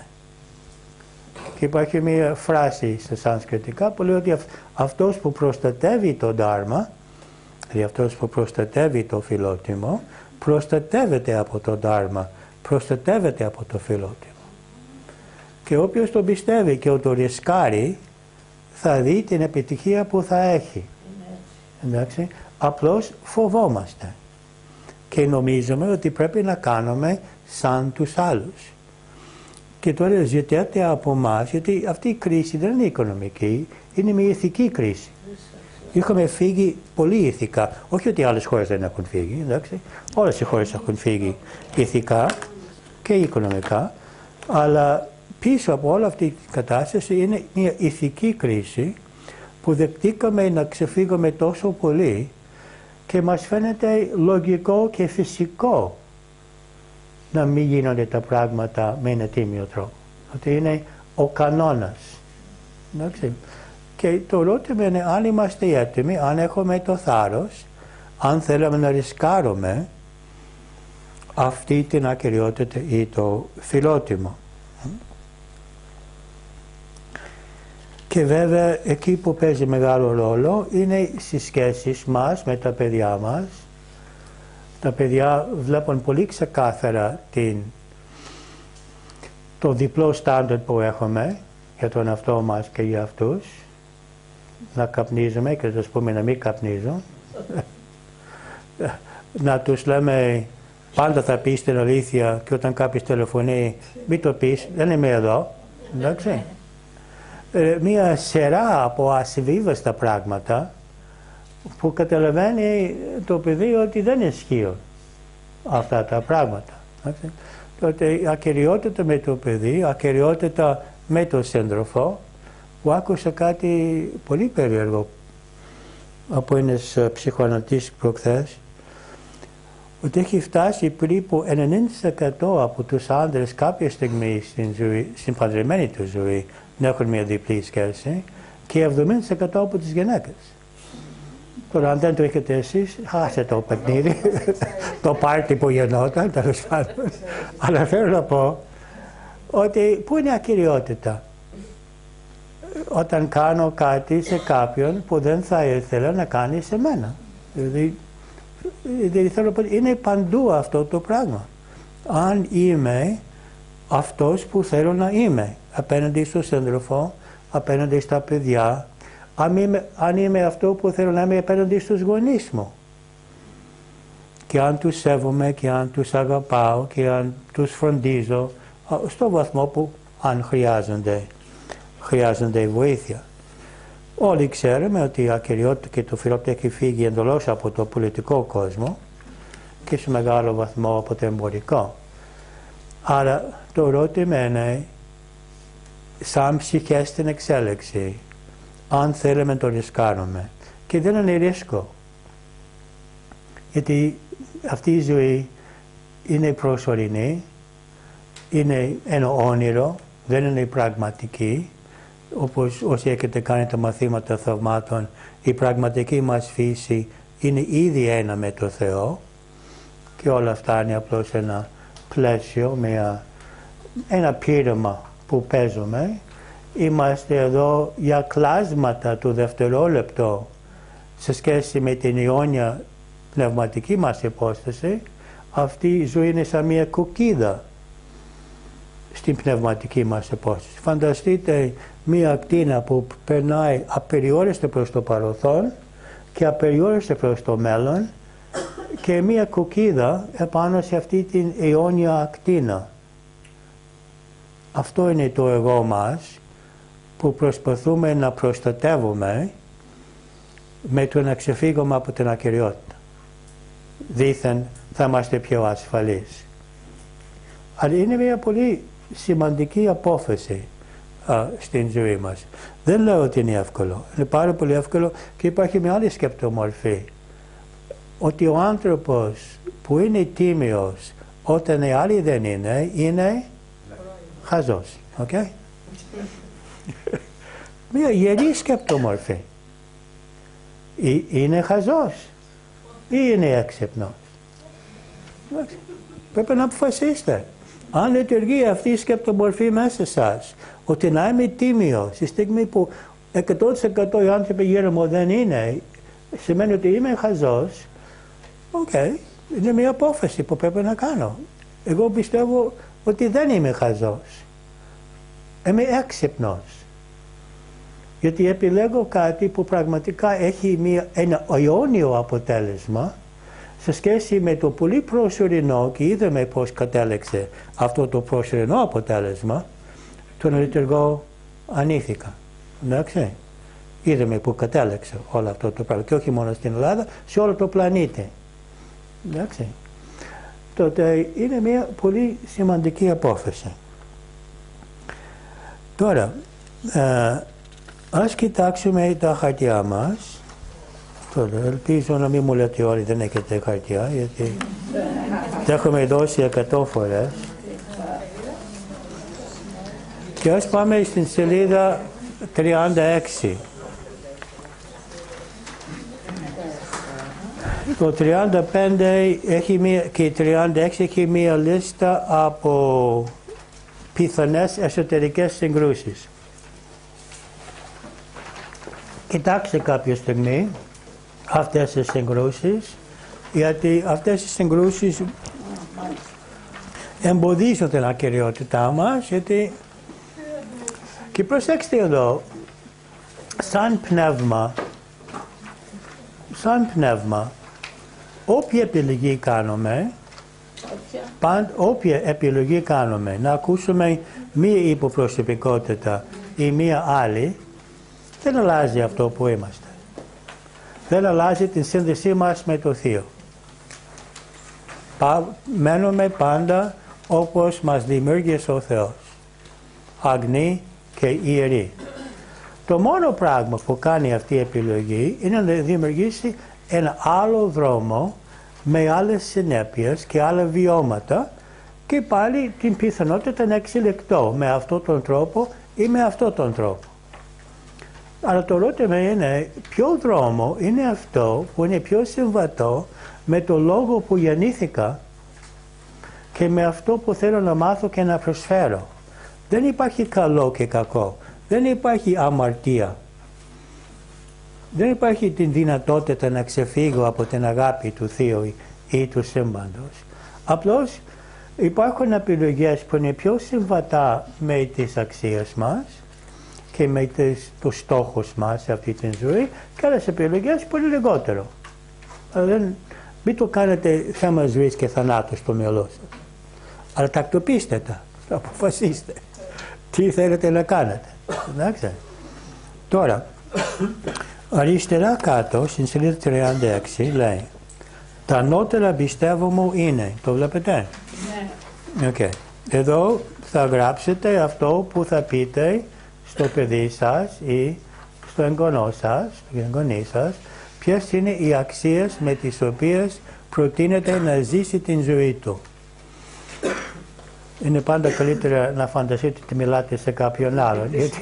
Και υπάρχει μια φράση στα σανσκριτικά που λέει ότι αυτός που προστατεύει το Δάρμα, δηλαδή αυτός που προστατεύει το φιλότιμο, προστατεύεται από το Δάρμα, προστατεύεται από το φιλότιμο. Και όποιος το πιστεύει και το ρισκάρει, θα δει την επιτυχία που θα έχει. Εντάξει. Απλώς φοβόμαστε και νομίζουμε ότι πρέπει να κάνουμε σαν τους άλλους. Και τώρα ζητάτε από εμάς, γιατί αυτή η κρίση δεν είναι οικονομική, είναι μια ηθική κρίση. Είχαμε φύγει πολύ ηθικά. Όχι ότι άλλες χώρες δεν έχουν φύγει, εντάξει. Όλες οι χώρες έχουν φύγει ηθικά και οικονομικά, αλλά πίσω από όλη αυτή την κατάσταση είναι μια ηθική κρίση που δεχτήκαμε να ξεφύγουμε τόσο πολύ και μας φαίνεται λογικό και φυσικό να μην γίνονται τα πράγματα με ένα τίμιο τρόπο. Ότι είναι ο κανόνας. Εντάξει. Και το ερώτημα είναι αν είμαστε έτοιμοι, αν έχουμε το θάρρος, αν θέλουμε να ρισκάρουμε αυτή την ακυριότητα ή το φιλότιμο. Και βέβαια εκεί που παίζει μεγάλο ρόλο είναι στις σχέσεις μας με τα παιδιά μας. Τα παιδιά βλέπουν πολύ ξεκάθαρα την, το διπλό στάνταρ που έχουμε για τον εαυτό μας και για αυτούς. Να καπνίζουμε και να τους πούμε να μην καπνίζουν. Να τους λέμε πάντα θα πεις την αλήθεια και όταν κάποιος τηλεφωνεί μην το πεις, δεν είμαι εδώ. Εντάξει. Ε, μία σειρά από ασυμβίβαστα πράγματα που καταλαβαίνει το παιδί ότι δεν ισχύουν αυτά τα πράγματα. Εντάξει. Τότε η ακυριότητα με το παιδί, ακυριότητα με τον σύντροφο, που άκουσα κάτι πολύ περίεργο από ένας ψυχοαναλυτής προχθές, ότι έχει φτάσει περίπου ενενήντα τοις εκατό από τους άντρες κάποια στιγμή στην, ζωή, στην παντρεμένη του ζωή να έχουν μια διπλή σχέση και εβδομήντα τοις εκατό από τις γυναίκες. Τώρα αν δεν το έχετε εσείς, χάσε το παιχνίδι, το πάρτι που γινόταν, τέλος πάντων. Αλλά θέλω να πω ότι πού είναι η ακυριότητα? Όταν κάνω κάτι σε κάποιον που δεν θα ήθελα να κάνει σε μένα. Δηλαδή, δηλαδή θέλω να πω, είναι παντού αυτό το πράγμα. Αν είμαι αυτός που θέλω να είμαι απέναντι στον σύντροφο, απέναντι στα παιδιά, αν είμαι, αν είμαι αυτό που θέλω να είμαι απέναντι στους γονείς μου και αν τους σέβομαι και αν τους αγαπάω και αν τους φροντίζω στο βαθμό που αν χρειάζονται, χρειάζονται βοήθεια. Όλοι ξέρουμε ότι η ακυριότητα και το φιλότιμο έχει φύγει εντελώς από το πολιτικό κόσμο και σε μεγάλο βαθμό από το εμπορικό. Άρα το ερώτημα είναι, σαν ψυχές στην εξέλιξη, αν θέλουμε να το ρισκάρουμε. Και δεν είναι ρίσκο. Γιατί αυτή η ζωή είναι προσωρινή, είναι ένα όνειρο, δεν είναι πραγματική. Όπως όσοι έχετε κάνει τα μαθήματα θαυμάτων, η πραγματική μας φύση είναι ήδη ένα με το Θεό και όλα αυτά είναι απλώς ένα πλαίσιο, μια, ένα πείραμα που παίζουμε. Είμαστε εδώ για κλάσματα του δευτερόλεπτο σε σχέση με την αιώνια πνευματική μας υπόσταση. Αυτή η ζωή είναι σαν μια κουκίδα στην πνευματική μας υπόσταση. Φανταστείτε μια ακτίνα που περνάει απεριόριστα προς το παρελθόν και απεριόριστα προς το μέλλον και μια κουκίδα επάνω σε αυτή την αιώνια ακτίνα. Αυτό είναι το εγώ μας που προσπαθούμε να προστατεύουμε με το να ξεφύγουμε από την ακυριότητα. Δήθεν θα είμαστε πιο ασφαλείς. Αλλά είναι μια πολύ σημαντική απόφαση α, στην ζωή μας. Δεν λέω ότι είναι εύκολο. Είναι πάρα πολύ εύκολο και υπάρχει μια άλλη σκεπτομορφή. Ότι ο άνθρωπος που είναι τίμιος όταν οι άλλοι δεν είναι, είναι χαζός. Okay? Μια γερή σκεπτομορφή. Ή είναι χαζός ή είναι έξυπνος. Πρέπει να αποφασίσετε. Αν λειτουργεί αυτή η σκεπτομορφή μέσα σας, ότι να είμαι τίμιος, στη στιγμή που εκατό τοις εκατό οι άνθρωποι γύρω μου δεν είναι, σημαίνει ότι είμαι χαζός, οκ, okay, είναι μια απόφαση που πρέπει να κάνω. Εγώ πιστεύω ότι δεν είμαι χαζός. Είμαι έξυπνος. Γιατί επιλέγω κάτι που πραγματικά έχει μια, ένα αιώνιο αποτέλεσμα σε σχέση με το πολύ προσωρινό, και είδαμε πώς κατέληξε αυτό το προσωρινό αποτέλεσμα, το να λειτουργώ ανήθικα. Εντάξει. Είδαμε που κατέληξε όλο αυτό το πράγμα. Και όχι μόνο στην Ελλάδα, σε όλο το πλανήτη. Εντάξει. Τότε είναι μια πολύ σημαντική απόφαση. Τώρα, ε, ας κοιτάξουμε τα χαρτιά μας. Τώρα, ελπίζω να μην μου λέτε όλοι δεν έχετε χαρτιά, γιατί τα έχουμε δώσει εκατό φορές. Και ας πάμε στην σελίδα τριάντα έξι. Το τριάντα πέντε έχει μία, και η τριάντα έξι έχει μία λίστα από πιθανές εσωτερικές συγκρούσεις. Κοιτάξτε κάποια στιγμή αυτές τις συγκρούσεις, γιατί αυτές οι συγκρούσεις εμποδίζουν την ακυριότητά μας, γιατί... Και προσέξτε εδώ, σαν πνεύμα, σαν πνεύμα, όποια επιλογή κάνουμε, Πάντ, όποια επιλογή κάνουμε, να ακούσουμε μία υποπροσωπικότητα ή μία άλλη, δεν αλλάζει αυτό που είμαστε. Δεν αλλάζει την σύνδεσή μας με το Θείο. Πα, μένουμε πάντα όπως μας δημιούργησε ο Θεός. Αγνοί και ιεροί. Το μόνο πράγμα που κάνει αυτή η επιλογή είναι να δημιουργήσει ένα άλλο δρόμο με άλλες συνέπειες και άλλα βιώματα και πάλι την πιθανότητα να εξελιχθώ με αυτόν τον τρόπο ή με αυτόν τον τρόπο. Αλλά το ερώτημα είναι ποιο δρόμο είναι αυτό που είναι πιο συμβατό με το λόγο που γεννήθηκα και με αυτό που θέλω να μάθω και να προσφέρω. Δεν υπάρχει καλό και κακό. Δεν υπάρχει αμαρτία. Δεν υπάρχει την δυνατότητα να ξεφύγω από την αγάπη του Θείου ή του σύμπαντος. Απλώς υπάρχουν επιλογές που είναι πιο συμβατά με τις αξίες μας και με τις, τους στόχους μας σε αυτή τη ζωή και άλλες επιλογές που είναι λιγότερο. Δεν, μην το κάνετε θέμα ζωής και θανάτου στο μυαλό σας. Αλλά τακτοποιήστε τα, αποφασίστε τι θέλετε να κάνετε. Εντάξει. Τώρα, αριστερά κάτω, στην σελίδα τριάντα έξι, λέει τα ανώτερα πιστεύω μου είναι. Το βλέπετε? Ναι. Okay. Εδώ θα γράψετε αυτό που θα πείτε στο παιδί σας ή στο εγγονό σας, στο εγγονή σας, ποιες είναι οι αξίες με τις οποίες προτείνετε να ζήσει την ζωή του. Είναι πάντα καλύτερα να φανταστείτε ότι μιλάτε σε κάποιον άλλον. γιατί,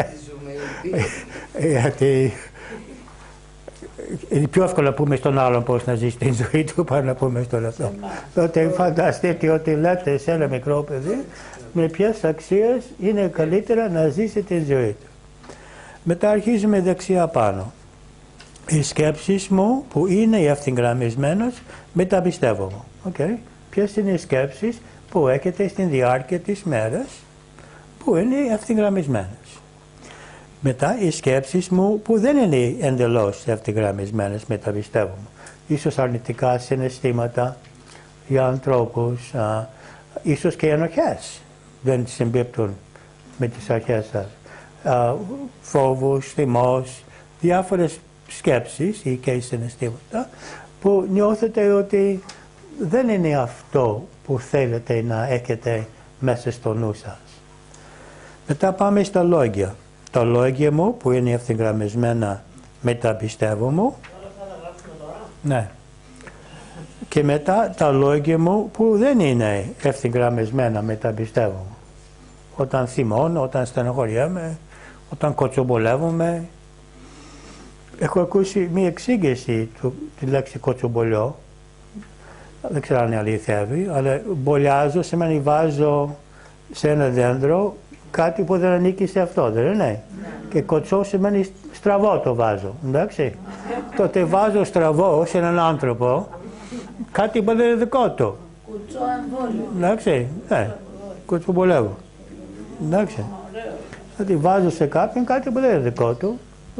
γιατί είναι πιο εύκολο να πούμε στον άλλον πώς να ζήσει την ζωή του παρά να πούμε στον αυτό. Τότε φανταστείτε ότι λέτε σε ένα μικρό παιδί με ποιες αξίες είναι καλύτερα να ζήσει την ζωή του. Μετά αρχίζουμε δεξιά πάνω. Οι σκέψεις μου που είναι ευθυγραμμισμένες με τα πιστεύω μου. Okay. Ποιες είναι οι σκέψεις που έχετε στην διάρκεια της μέρας που είναι ευθυγραμμισμένες. Μετά οι σκέψεις μου που δεν είναι εντελώς ευθυγραμμισμένες με τα πιστεύω μου. Ίσως αρνητικά συναισθήματα για ανθρώπους, α, ίσως και ενοχές δεν συμπίπτουν με τις αρχές σας. Α, φόβους, θυμός, διάφορες σκέψεις ή και συναισθήματα που νιώθετε ότι δεν είναι αυτό που θέλετε να έχετε μέσα στο νου σας. Μετά πάμε στα λόγια. Τα λόγια μου που είναι ευθυγραμμισμένα με τα πιστεύω μου. Ναι. Και μετά τα λόγια μου που δεν είναι ευθυγραμμισμένα με τα πιστεύω μου. Όταν θυμώνω, όταν στενοχωριέμαι, όταν κοτσομπολεύομαι. Έχω ακούσει μία εξήγηση του, τη λέξη κοτσομπολιό. Δεν ξέρω αν αληθεύει, αλλά μπολιάζω σημαίνει βάζω σε ένα δέντρο κάτι που δεν ανήκει σε αυτό, δεν είναι? Ναι. Και κοτσό σημαίνει στραβό το βάζω, εντάξει. Τότε βάζω στραβό σε έναν άνθρωπο κάτι που δεν είναι δικό του. Κουτσό εμβόλιο. Εντάξει, ναι, κοτσομπολεύω. Εντάξει. Δηλαδή βάζω σε κάποιον κάτι που δεν είναι δικό του.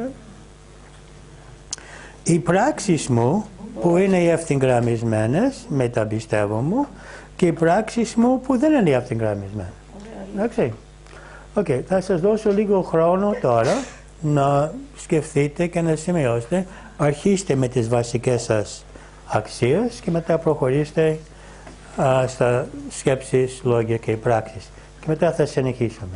Οι πράξεις μου που είναι ευθυγραμμισμένες με τα πιστεύω μου και οι πράξεις μου που δεν είναι ευθυγραμμισμένες. Εντάξει. Okay, θα σας δώσω λίγο χρόνο τώρα να σκεφτείτε και να σημειώσετε. Αρχίστε με τις βασικές σας αξίες και μετά προχωρήστε α, στα σκέψεις, λόγια και πράξεις. Και μετά θα συνεχίσουμε.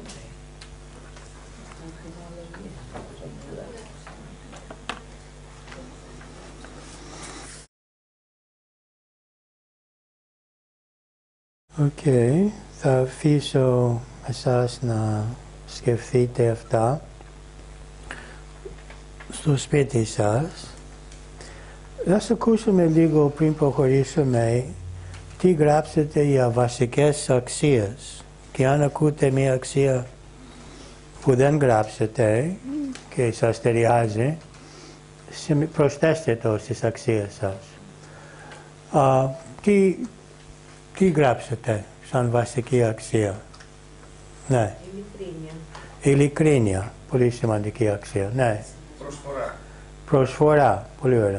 Οκ, okay, θα αφήσω εσάς να σκεφτείτε αυτά στο σπίτι σας. Ας ακούσουμε λίγο πριν προχωρήσουμε τι γράψετε για βασικές αξίες. Και αν ακούτε μια αξία που δεν γράψετε και σας ταιριάζει, προσθέστε το στις αξίες σας. Α, τι, τι γράψετε σαν βασική αξία? Ναι. Ειλικρίνεια. Ειλικρίνεια. Πολύ σημαντική αξία. Ναι. Προσφορά. Προσφορά. Πολύ ωραία.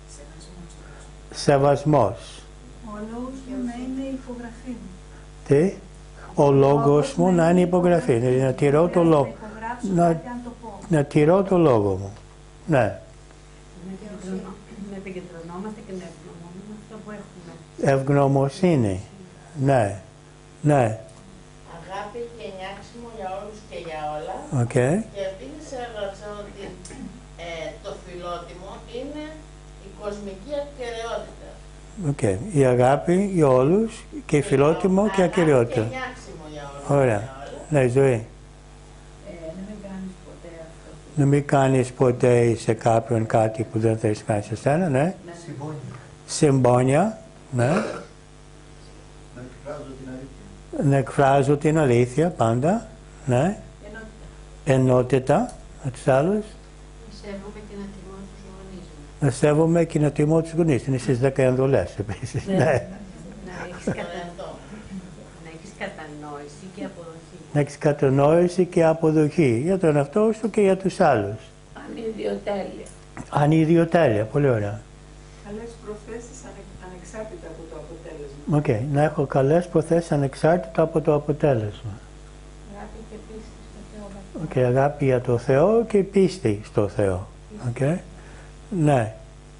Σεβασμός. Ο λόγος μου να είναι η υπογραφή μου. Τι? Ο λόγος μου να είναι υπογραφή. Να τηρώ το λόγο. Να, να τηρώ το λόγο μου. Ναι. Να επικεντρωνόμαστε και να ευγνωμόμαστε αυτό που έχουμε. Ευγνωμοσύνη. Ναι. Ναι. Αγάπη και νιάξιμο για όλους και για όλα. Okay. Και επίσης έγραψα ότι ε, το φιλότιμο είναι η κοσμική ακεραιότητα. Okay. Η αγάπη για όλους και φιλότιμο και ακεραιότητα. Και νιάξιμο για όλους. Ωραία. Για όλα. Ναι, ζωή. Ε, να μην κάνεις ποτέ αυτό. Να μην κάνεις ποτέ σε κάποιον κάτι που δεν θέλεις κάνει σε σένα, ναι. Συμπόνια. Συμπόνια, ναι. Να εκφράζω την αλήθεια. Να εκφράζω την αλήθεια πάντα, ναι. Ενότητα. Ενότητα με τους άλλους. Σέβομαι και να τιμώ τους γονείς μου. Να σέβομαι και να τιμώ τους γονείς. Είναι στις δέκα ενδολές επίσης. Ναι. Να έχεις, κατα... να έχεις κατανόηση και αποδοχή. Να έχεις κατανόηση και αποδοχή για τον εαυτό σου και για τους άλλους. Ανιδιοτέλεια. Ανιδιοτέλεια. Πολύ ωραία. Καλές προθέσεις ανε- ανεξάρτητα από το αποτέλεσμα. Οκ. Okay. Να έχω καλές προθέσεις ανεξάρτητα από το αποτέλεσμα. Αγάπη και πίστη στο Θεό. Οκ. Okay. Αγάπη για το Θεό και πίστη στο Θεό. Οκ. Okay. Ναι.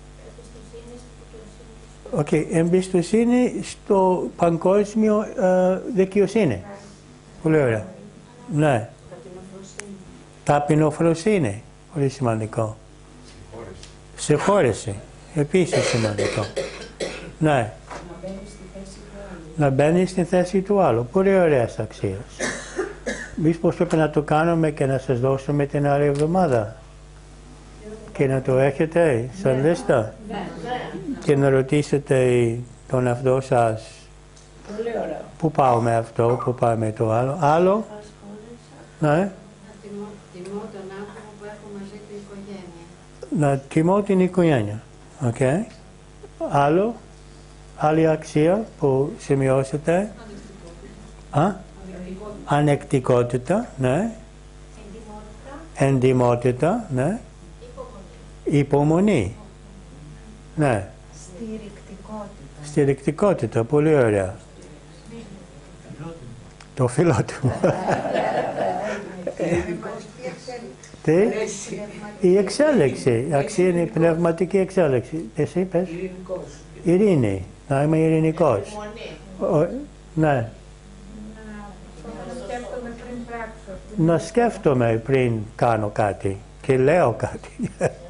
Οκ. Okay. Εμπιστοσύνη στο παγκόσμιο ε, δικαιοσύνη. Πολύ ωραία. Ναι. Ταπεινοφροσύνη. Πολύ σημαντικό. Συγχώρεση. Επίσης σημαντικό. Ναι. Να μπαίνει στη θέση του άλλου. Πολύ ωραίες αξίες. Μήπως πρέπει να το κάνουμε και να σας δώσουμε την άλλη εβδομάδα. Και να το έχετε σαν λίστα. Και να ρωτήσετε τον εαυτό σας. Πολύ ωραίο. Πού πάω με αυτό, πού πάω με το άλλο. Άλλο. Ναι. Να τιμώ, τιμώ τον άνθρωπο που έχω μαζί την οικογένεια. Να τιμώ την οικογένεια. Okay. Άλλο. Άλλη αξία που σημειώσετε. Α? Ανεκτικότητα. Ναι. Εντιμότητα. Ναι. Υπομονή. Ναι. Στηρικτικότητα. Στηρικτικότητα. Πολύ ωραία. Το φιλότιμο. Τι? Η εξέλιξη. Η αξία είναι η πνευματική εξέλιξη. Εσύ είπες? Ειρήνη. Να είμαι ειρηνικός. Ο, ναι. Σκέφτομαι πριν πράξω. Να σκέφτομαι πριν κάνω κάτι και λέω κάτι.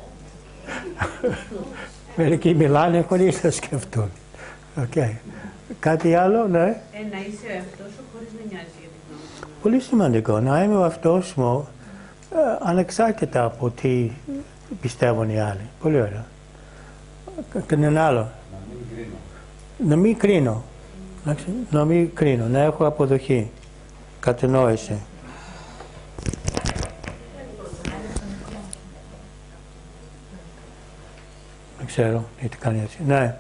Μερικοί μιλάνε χωρίς να σκεφτούν. Okay. Κάτι άλλο, ναι. Ε, να είσαι ο εαυτός σου χωρίς να νοιάζεις για την γνώμη σου. Πολύ σημαντικό. Να είμαι ο εαυτός μου ε, ανεξάρτητα από τι πιστεύουν οι άλλοι. Πολύ ωραία. Κανένα άλλο. Να μην κρίνω. Να, να μην κρίνω. Να έχω αποδοχή. Κατανόηση. Δεν ξέρω τι κάνει έτσι. Ναι.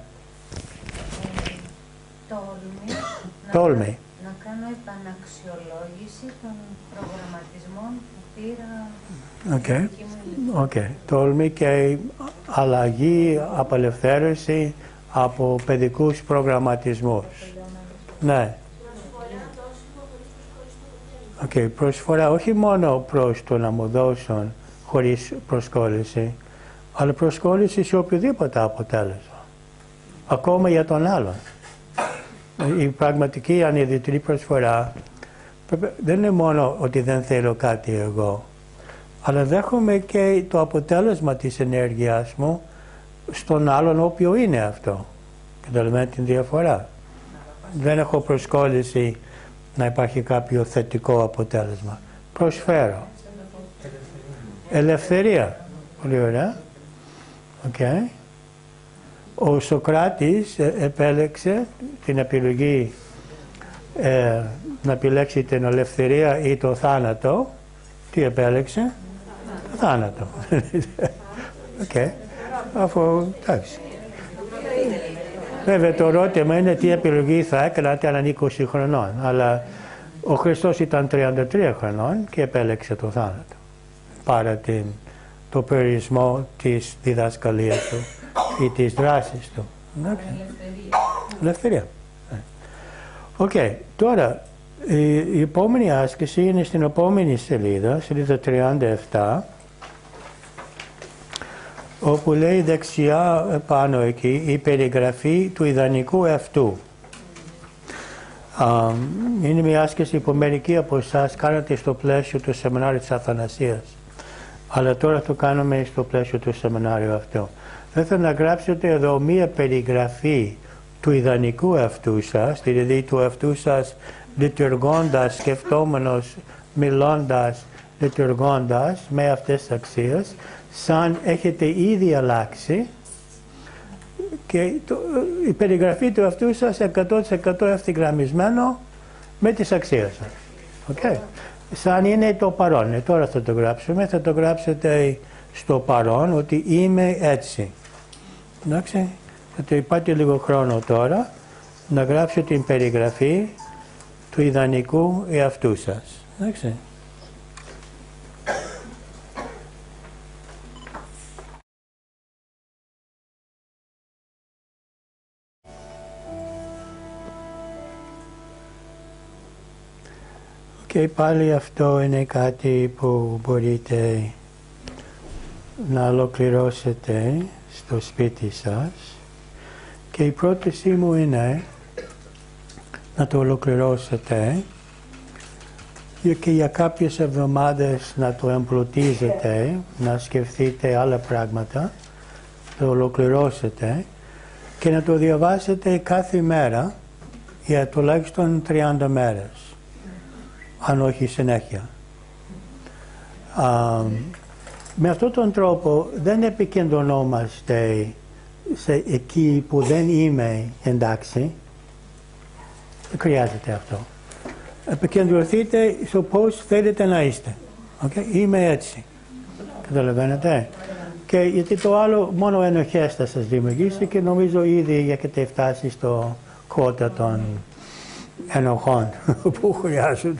Τόλμη, Τόλμη. να, να κάνω επαναξιολόγηση των προγραμματισμών που πήρα. Okay. Okay. Τόλμη και αλλαγή, απελευθέρωση από παιδικούς προγραμματισμούς. Ναι. Okay. Προσφορά όχι μόνο προς το να μου δώσουν χωρίς προσκόλληση, αλλά προσκόλληση σε οποιοδήποτε αποτέλεσμα. Ακόμα για τον άλλον. Η πραγματική ανειδητρή προσφορά δεν είναι μόνο ότι δεν θέλω κάτι εγώ, αλλά δέχομαι και το αποτέλεσμα της ενέργειάς μου στον άλλον όποιο είναι αυτό. Καταλαβαίνετε την διαφορά. Δεν έχω προσκόλληση να υπάρχει κάποιο θετικό αποτέλεσμα. Προσφέρω. Ελευθερία. Πολύ ωραία. Okay. ο Σωκράτης επέλεξε την επιλογή ε, να επιλέξει την ελευθερία ή το θάνατο. Τι επέλεξε? Το θάνατο. Οκ. Okay. Αφού, εντάξει. Βέβαια το ερώτημα είναι τι επιλογή θα έκανατε αν είκοσι χρονών. Αλλά ο Χριστός ήταν τριάντα τρία χρονών και επέλεξε το θάνατο. Παρά την, το περιορισμό της διδασκαλίας του ή της δράσης του. Εντάξει. Ελευθερία. Οκ. Okay. Τώρα η, η επόμενη άσκηση είναι στην επόμενη σελίδα, σελίδα τριάντα επτά, όπου λέει δεξιά πάνω εκεί η περιγραφή του ιδανικού εαυτού. Um, είναι μια άσκηση που μερικοί από εσάς κάνατε στο πλαίσιο του σεμινάριου της Αθανασίας. Αλλά τώρα το κάνουμε στο πλαίσιο του σεμινάριου αυτό. Θα ήθελα να γράψετε εδώ μια περιγραφή του ιδανικού εαυτού σας, δηλαδή του εαυτού σας λειτουργώντας, σκεφτόμενος, μιλώντας, λειτουργώντας με αυτές τις αξίες, σαν έχετε ήδη αλλάξει και το, η περιγραφή του εαυτού σας εκατό τοις εκατό ευθυγραμμισμένο με τις αξίες σας. Okay. Σαν είναι το παρόν. Ε, τώρα θα το γράψουμε, θα το γράψετε στο παρόν ότι είμαι έτσι. Εντάξει. Θα το πάτε λίγο χρόνο τώρα να γράψετε την περιγραφή του ιδανικού εαυτού σας. Εντάξει. Και πάλι αυτό είναι κάτι που μπορείτε να ολοκληρώσετε στο σπίτι σας και η πρότασή μου είναι να το ολοκληρώσετε και για κάποιες εβδομάδες να το εμπλουτίζετε, να σκεφτείτε άλλα πράγματα, το ολοκληρώσετε και να το διαβάσετε κάθε μέρα για τουλάχιστον τριάντα μέρες. Αν όχι συνέχεια. Α, με αυτόν τον τρόπο δεν επικεντρωνόμαστε σε εκεί που δεν είμαι εντάξει. Δεν χρειάζεται αυτό. Επικεντρωθείτε στο πώς θέλετε να είστε. Okay? Είμαι έτσι. Καταλαβαίνετε. Και γιατί το άλλο μόνο ενοχές θα σας δημιουργήσει και νομίζω ήδη έχετε φτάσει στο κότα των ενοχών που χρειάζονται.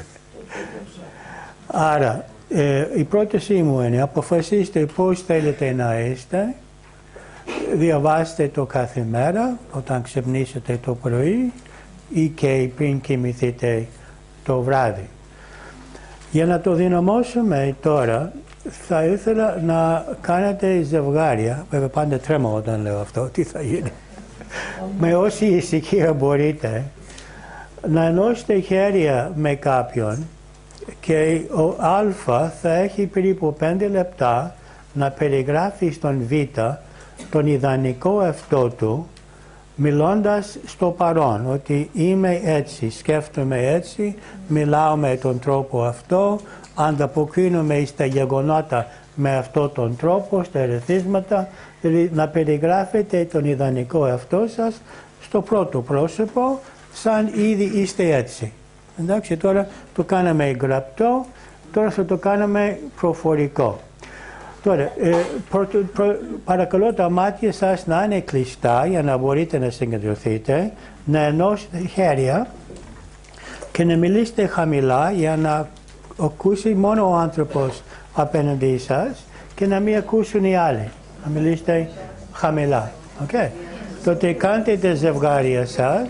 Άρα, ε, η πρότασή μου είναι αποφασίστε πώς θέλετε να είστε, διαβάστε το κάθε μέρα όταν ξυπνήσετε το πρωί ή και πριν κοιμηθείτε το βράδυ. Για να το δυναμώσουμε τώρα, θα ήθελα να κάνετε ζευγάρια, βέβαια πάντα τρέμω όταν λέω αυτό, τι θα γίνει, με όση ησυχία μπορείτε, να ενώσετε χέρια με κάποιον και ο Α θα έχει περίπου πέντε λεπτά να περιγράφει στον Β τον ιδανικό εαυτό του, μιλώντας στο παρόν, ότι είμαι έτσι, σκέφτομαι έτσι, μιλάω με τον τρόπο αυτό, ανταποκρίνομαι στα γεγονότα με αυτόν τον τρόπο, στα ερεθίσματα, δηλαδή να περιγράφετε τον ιδανικό εαυτό σας στο πρώτο πρόσωπο, σαν ήδη είστε έτσι. Εντάξει, τώρα το κάναμε γραπτό, τώρα θα το κάναμε προφορικό. Τώρα, ε, προ, προ, παρακαλώ τα μάτια σας να είναι κλειστά για να μπορείτε να συγκεντρωθείτε, να ενώσετε χέρια και να μιλήσετε χαμηλά για να ακούσει μόνο ο άνθρωπος απέναντι σας και να μην ακούσουν οι άλλοι. Να μιλήσετε χαμηλά. Okay. Τότε κάντε τα ζευγάρια σας.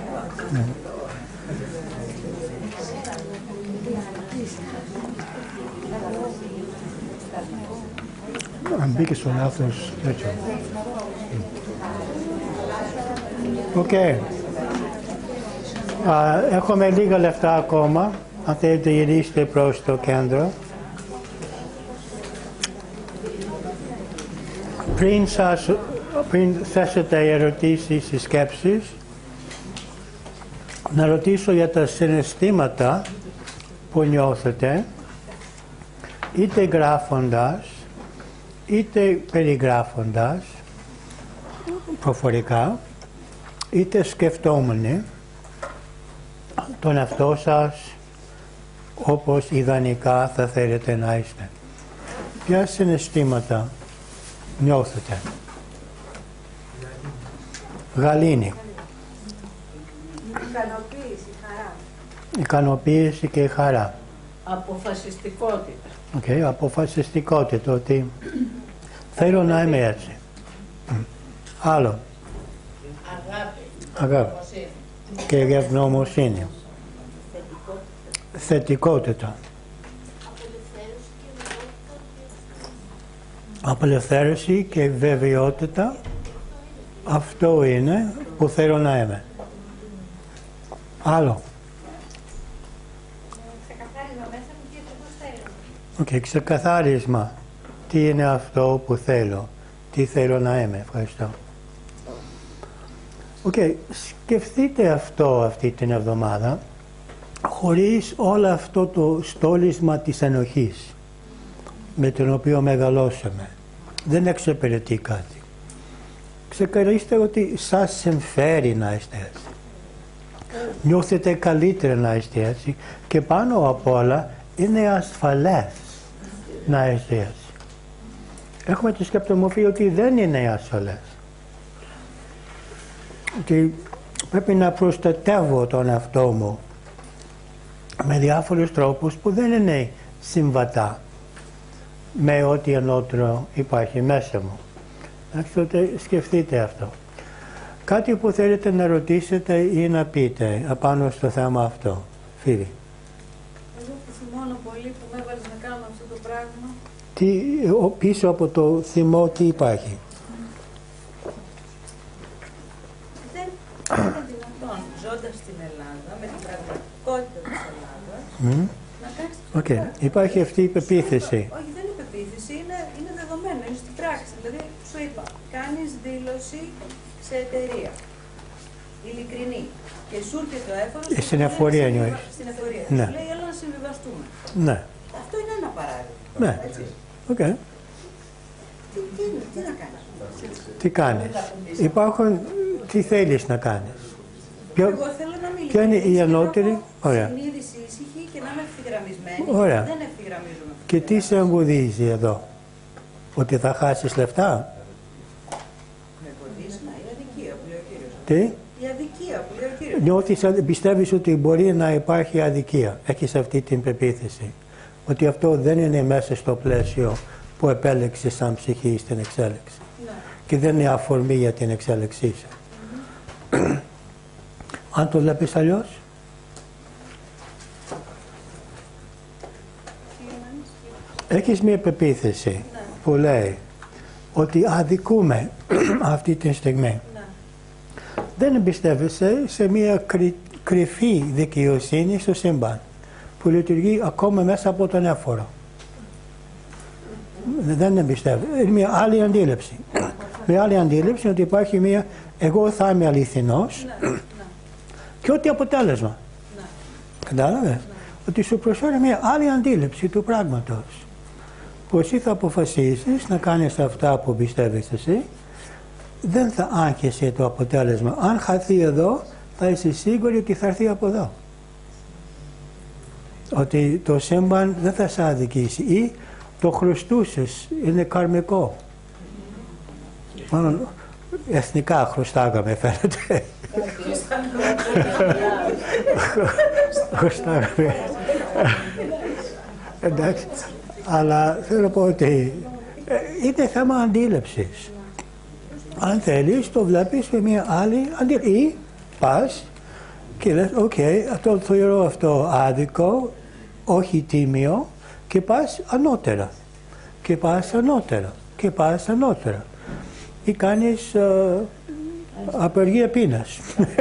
Αν μπήκε στο λάθος τέτοιο. Οκ. Okay. Έχουμε λίγα λεφτά ακόμα. Αν θέλετε γυρίσετε προς το κέντρο. Πριν, σας, πριν θέσετε ερωτήσεις ή σκέψεις, να ρωτήσω για τα συναισθήματα που νιώθετε, είτε γράφοντας, είτε περιγράφοντας, προφορικά, είτε σκεφτόμενοι τον εαυτό σας όπως ιδανικά θα θέλετε να είστε. Ποια συναισθήματα νιώθετε? Γαλήνη. Ικανοποίηση, χαρά. Ικανοποίηση και χαρά. Αποφασιστικότητα. Okay, αποφασιστικότητα, ότι θέλω να είμαι έτσι. Άλλο. Αγάπη. Αγάπη. Ευγνωμοσύνη. Και ευγνωμοσύνη. Θετικότητα. Απελευθέρωση και βεβαιότητα. Αυτό είναι που θέλω να είμαι. Άλλο. Ξεκαθάρισμα μέσα μου τι ακριβώς θέλω. Οκ, okay, ξεκαθάρισμα. Τι είναι αυτό που θέλω. Τι θέλω να είμαι. Ευχαριστώ. Οκ, okay, σκεφτείτε αυτό αυτή την εβδομάδα χωρίς όλο αυτό το στόλισμα της ενοχής με τον οποίο μεγαλώσαμε. Δεν εξυπηρετεί κάτι. Ξεκαθαρίστε ότι σας συμφέρει να είστε έτσι. Νιώθετε καλύτερα να είστε έτσι και πάνω απ' όλα είναι ασφαλές να είστε έτσι. Έχουμε τη σκεπτομορφή ότι δεν είναι ασφαλές. Ότι πρέπει να προστατεύω τον εαυτό μου με διάφορους τρόπους που δεν είναι συμβατά με ό,τι ανώτερο υπάρχει μέσα μου. Τότε σκεφτείτε αυτό. Κάτι που θέλετε να ρωτήσετε ή να πείτε απάνω στο θέμα αυτό. Φίλοι. Εγώ θυμώνω πολύ που με έβαλες να κάνω αυτό το πράγμα. Τι, ο, πίσω από το θυμό τι υπάρχει? Δεν είναι δυνατόν, ζώντας στην Ελλάδα, με την πραγματικότητα της Ελλάδας, Mm. να κάνεις Okay. Υπάρχει αυτή η πεποίθηση. Όχι, δεν είναι πεποίθηση, είναι, είναι δεδομένο, είναι στην πράξη. Δηλαδή, σου είπα, κάνεις δήλωση σε εταιρεία, ειλικρινή, και σου έρχεται το έφορος... Στην εφορία εννοείς. Στην εφορία. Ναι. Σου λέει, έλα να συμβιβαστούμε. Ναι. Αυτό είναι ένα παράδειγμα. Ναι. Έτσι. Okay. Τι, τι, τι να κάνεις. Τι κάνεις? Υπάρχουν... Τι θέλεις να κάνεις? Ποιο... Εγώ θέλω να μιλήσω. Ποια είναι η ανώτερη? Ωραία. Συνείδηση ήσυχη και να είμαι ευθυγραμμισμένη. Ωραία. Δεν ευθυγραμμίζομαι. Και τι σε εμποδίζει εδώ? Ότι θα χάσεις λεφτά? Με εμποδίζει, να, η αδικία που λέει ο κύριος. Τι? Η αδικία που λέει ο κύριος. Νιώθεις, πιστεύεις ότι μπορεί να υπάρχει αδικία. Έχεις αυτή την πεποίθηση. Ότι αυτό δεν είναι μέσα στο πλαίσιο που επέλεξες σαν ψυχή στην εξέλιξη. Ναι. Και δεν είναι αφορμή για την εξέλιξή σου. Mm-hmm. Αν το βλέπεις αλλιώς. Έχεις μια πεποίθηση ναι. που λέει ότι αδικούμε αυτή τη στιγμή. Ναι. Δεν εμπιστεύεσαι σε μια κρυ, κρυφή δικαιοσύνη στο σύμπαν που λειτουργεί ακόμα μέσα από τον έφορο. Δεν εμπιστεύεσαι. Είναι μια άλλη αντίληψη. Μια άλλη αντίληψη ότι υπάρχει μια εγώ θα είμαι αληθινός ναι. και ό,τι αποτέλεσμα. Ναι. Κατάλαβες? Ναι. Ότι σου προσφέρει μια άλλη αντίληψη του πράγματος. Που εσύ θα αποφασίσεις να κάνεις αυτά που πιστεύεις εσύ, δεν θα άγχεσαι το αποτέλεσμα. Αν χαθεί εδώ, θα είσαι σίγουρη ότι θα έρθει από εδώ. Ότι το σύμπαν δεν θα σε αδικήσει ή το χρωστούσες, είναι καρμικό. Μόνο εθνικά χρωστάγαμε φαίνεται. Χρωστάγαμε. Εντάξει. Αλλά θέλω να πω ότι είναι θέμα αντίληψης. Αν θέλεις το βλέπεις με μια άλλη αντίληψη. Ή πας και λες, οκ, okay, αυτό θεωρώ αυτό άδικο, όχι τίμιο, και πας ανώτερα. Και πας ανώτερα. Και πας ανώτερα. Ή κάνεις uh, απεργία πείνας.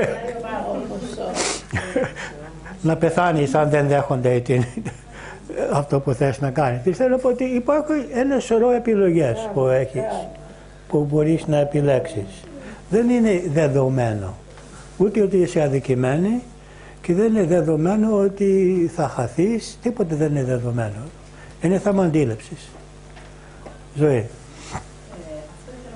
Να πεθάνεις αν δεν δέχονται την... αυτό που θες να κάνεις. Και θέλω να πω ότι υπάρχουν ένα σωρό επιλογές που έχεις, που μπορείς να επιλέξεις. Δεν είναι δεδομένο ούτε ότι είσαι αδικημένη και δεν είναι δεδομένο ότι θα χαθείς, τίποτε δεν είναι δεδομένο. Είναι θέμα αντίληψης. Ζωή. Ε, αυτό ήθελα να πω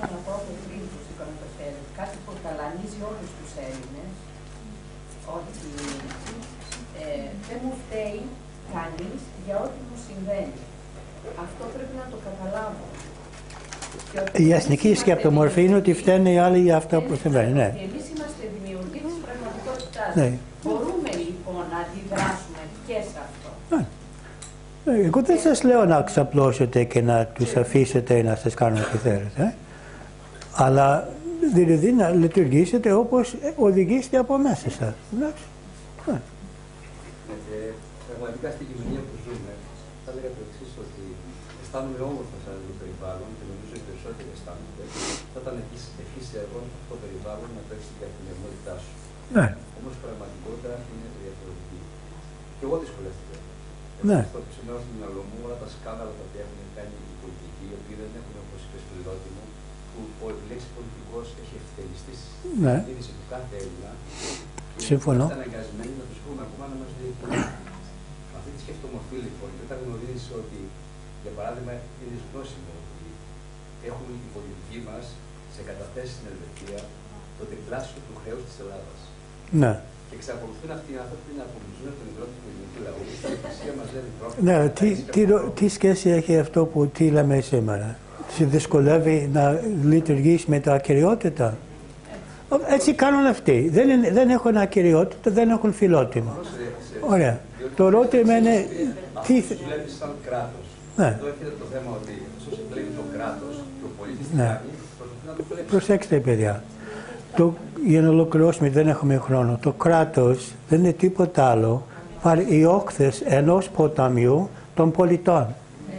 πρώτο πριν του εικονοτοφέρου, κάτι που ταλανίζει όλους τους Έλληνες, ότι ε, δεν μου φταίει κανείς για ό,τι μου συμβαίνει. Αυτό πρέπει να το καταλάβω. Η εθνική σκεπτομορφή είναι ότι φταίνε οι άλλοι για αυτά που συμβαίνει. Ναι. Εμείς είμαστε δημιουργοί της πραγματικότητάς. Ναι. Μπορούμε λοιπόν να αντιδράσουμε και σε αυτό. Ναι. Εγώ δεν σας λέω να ξαπλώσετε και να τους αφήσετε να σας κάνουν ό,τι θέλετε. Ε? Αλλά δηλαδή να λειτουργήσετε όπως οδηγήσετε από μέσα σας. Εντάξει. Ναι. Ε, πραγματικά στην κοινωνία που ζούμε, θα έλεγα το εξής, ότι αισθάνομαι όμορφα σαν το περιβάλλον και νομίζω οι περισσότεροι αισθάνονται όταν έχεις έργο αυτό το περιβάλλον να τρέξει την καθημερινότητά σου. Ναι. Όμως πραγματικότητα είναι διαφορετική. Και εγώ δυσκολεύτηκα. Ναι. Αυτό που σημαίνει στο μυαλό μου όλα τα σκάνδαλα τα οποία έχουν κάνει οι πολιτικοί, οι οποίοι δεν έχουν, όπως είπε στο δηλώτη μου, που η λέξη πολιτικός έχει ευθελιστεί στην ναι. κίνηση του κάθε Έλληνα. Συμφωνώ. Είμαστε αναγκασμένοι να τους πούμε ακόμα να μας διοικούν. Αυτή τη σκεφτομορφή λοιπόν, και όταν γνωρίζεις ότι, για παράδειγμα, είναι γνώσιμο ότι έχουν οι πολιτικοί μας σε καταθέσεις στην Ελβετία το τριπλάσιο του χρέους της Ελλάδας. Ναι. Και εξακολουθούν αυτοί οι άνθρωποι να απομυζούν τον ιδρό του ελληνικού λαού. Η Εκκλησία μας δεν τρόπια. Ναι, τι, τι, τι σχέση έχει αυτό που τι λέμε σήμερα. Σε δυσκολεύει να λειτουργήσει με τα ακυριότητα. Έτσι κάνουν αυτοί. Δεν, είναι, δεν έχουν ακυριότητα, δεν έχουν φιλότιμο. Ωραία. Το ερώτημα είναι τι... Τους βλέπεις σαν κράτος. Ναι. Εδώ έρχεται το θέμα ότι όσο βλέπει το κράτος και ο πολίτης τι ναι. κάνει, προσπαθεί να το βλέπει. Προσέξτε, παιδιά. Το, για να ολοκληρώσουμε, δεν έχουμε χρόνο. Το κράτος δεν είναι τίποτα άλλο παρά οι όχθες ενός ποταμιού των πολιτών.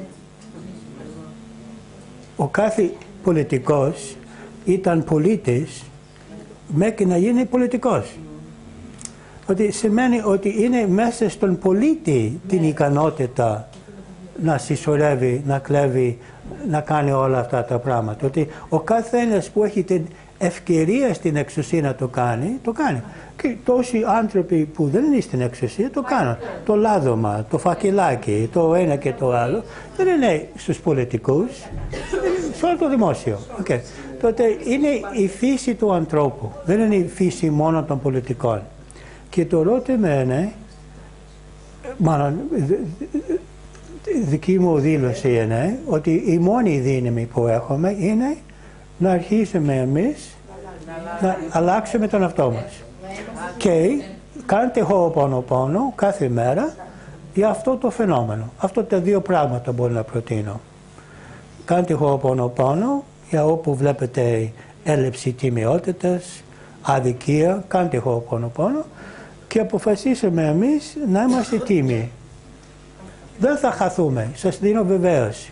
Ο κάθε πολιτικός ήταν πολίτης μέχρι να γίνει πολιτικός. Ότι σημαίνει ότι είναι μέσα στον πολίτη την ικανότητα να συσσωρεύει, να κλέβει, να κάνει όλα αυτά τα πράγματα. Ότι ο καθένας που έχει την ευκαιρία στην εξουσία να το κάνει, το κάνει. Και τόσοι άνθρωποι που δεν είναι στην εξουσία το κάνουν. Το λάδωμα, το φακελάκι, το ένα και το άλλο, δεν είναι στους πολιτικούς, είναι σε όλο το δημόσιο. Okay. Τότε είναι η φύση του ανθρώπου, δεν είναι η φύση μόνο των πολιτικών. Και το ερώτημα είναι, μάλλον η δική μου δήλωση είναι, ότι η μόνη δύναμη που έχουμε είναι να αρχίσουμε εμείς να αλλάξουμε τον εαυτό μας. Και κάντε χοοπονοπόνο κάθε μέρα για αυτό το φαινόμενο. Αυτό τα δύο πράγματα μπορώ να προτείνω. Κάντε χοοπονοπόνο για όπου βλέπετε έλλειψη τιμιότητας, αδικία, κάντε χοοπονοπόνο και αποφασίσαμε εμείς να είμαστε τίμιοι. Δεν θα χαθούμε, σας δίνω βεβαίωση.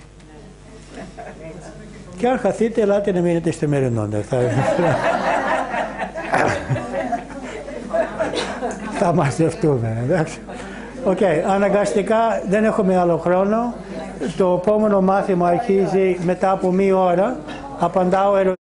Και αν χαθείτε, ελάτε να μείνετε στη Μερινόντα. Θα, θα μαζευτούμε, εντάξει. Οκ, okay, αναγκαστικά δεν έχουμε άλλο χρόνο. Το επόμενο μάθημα αρχίζει μετά από μία ώρα. Απαντάω ερωτήσεις.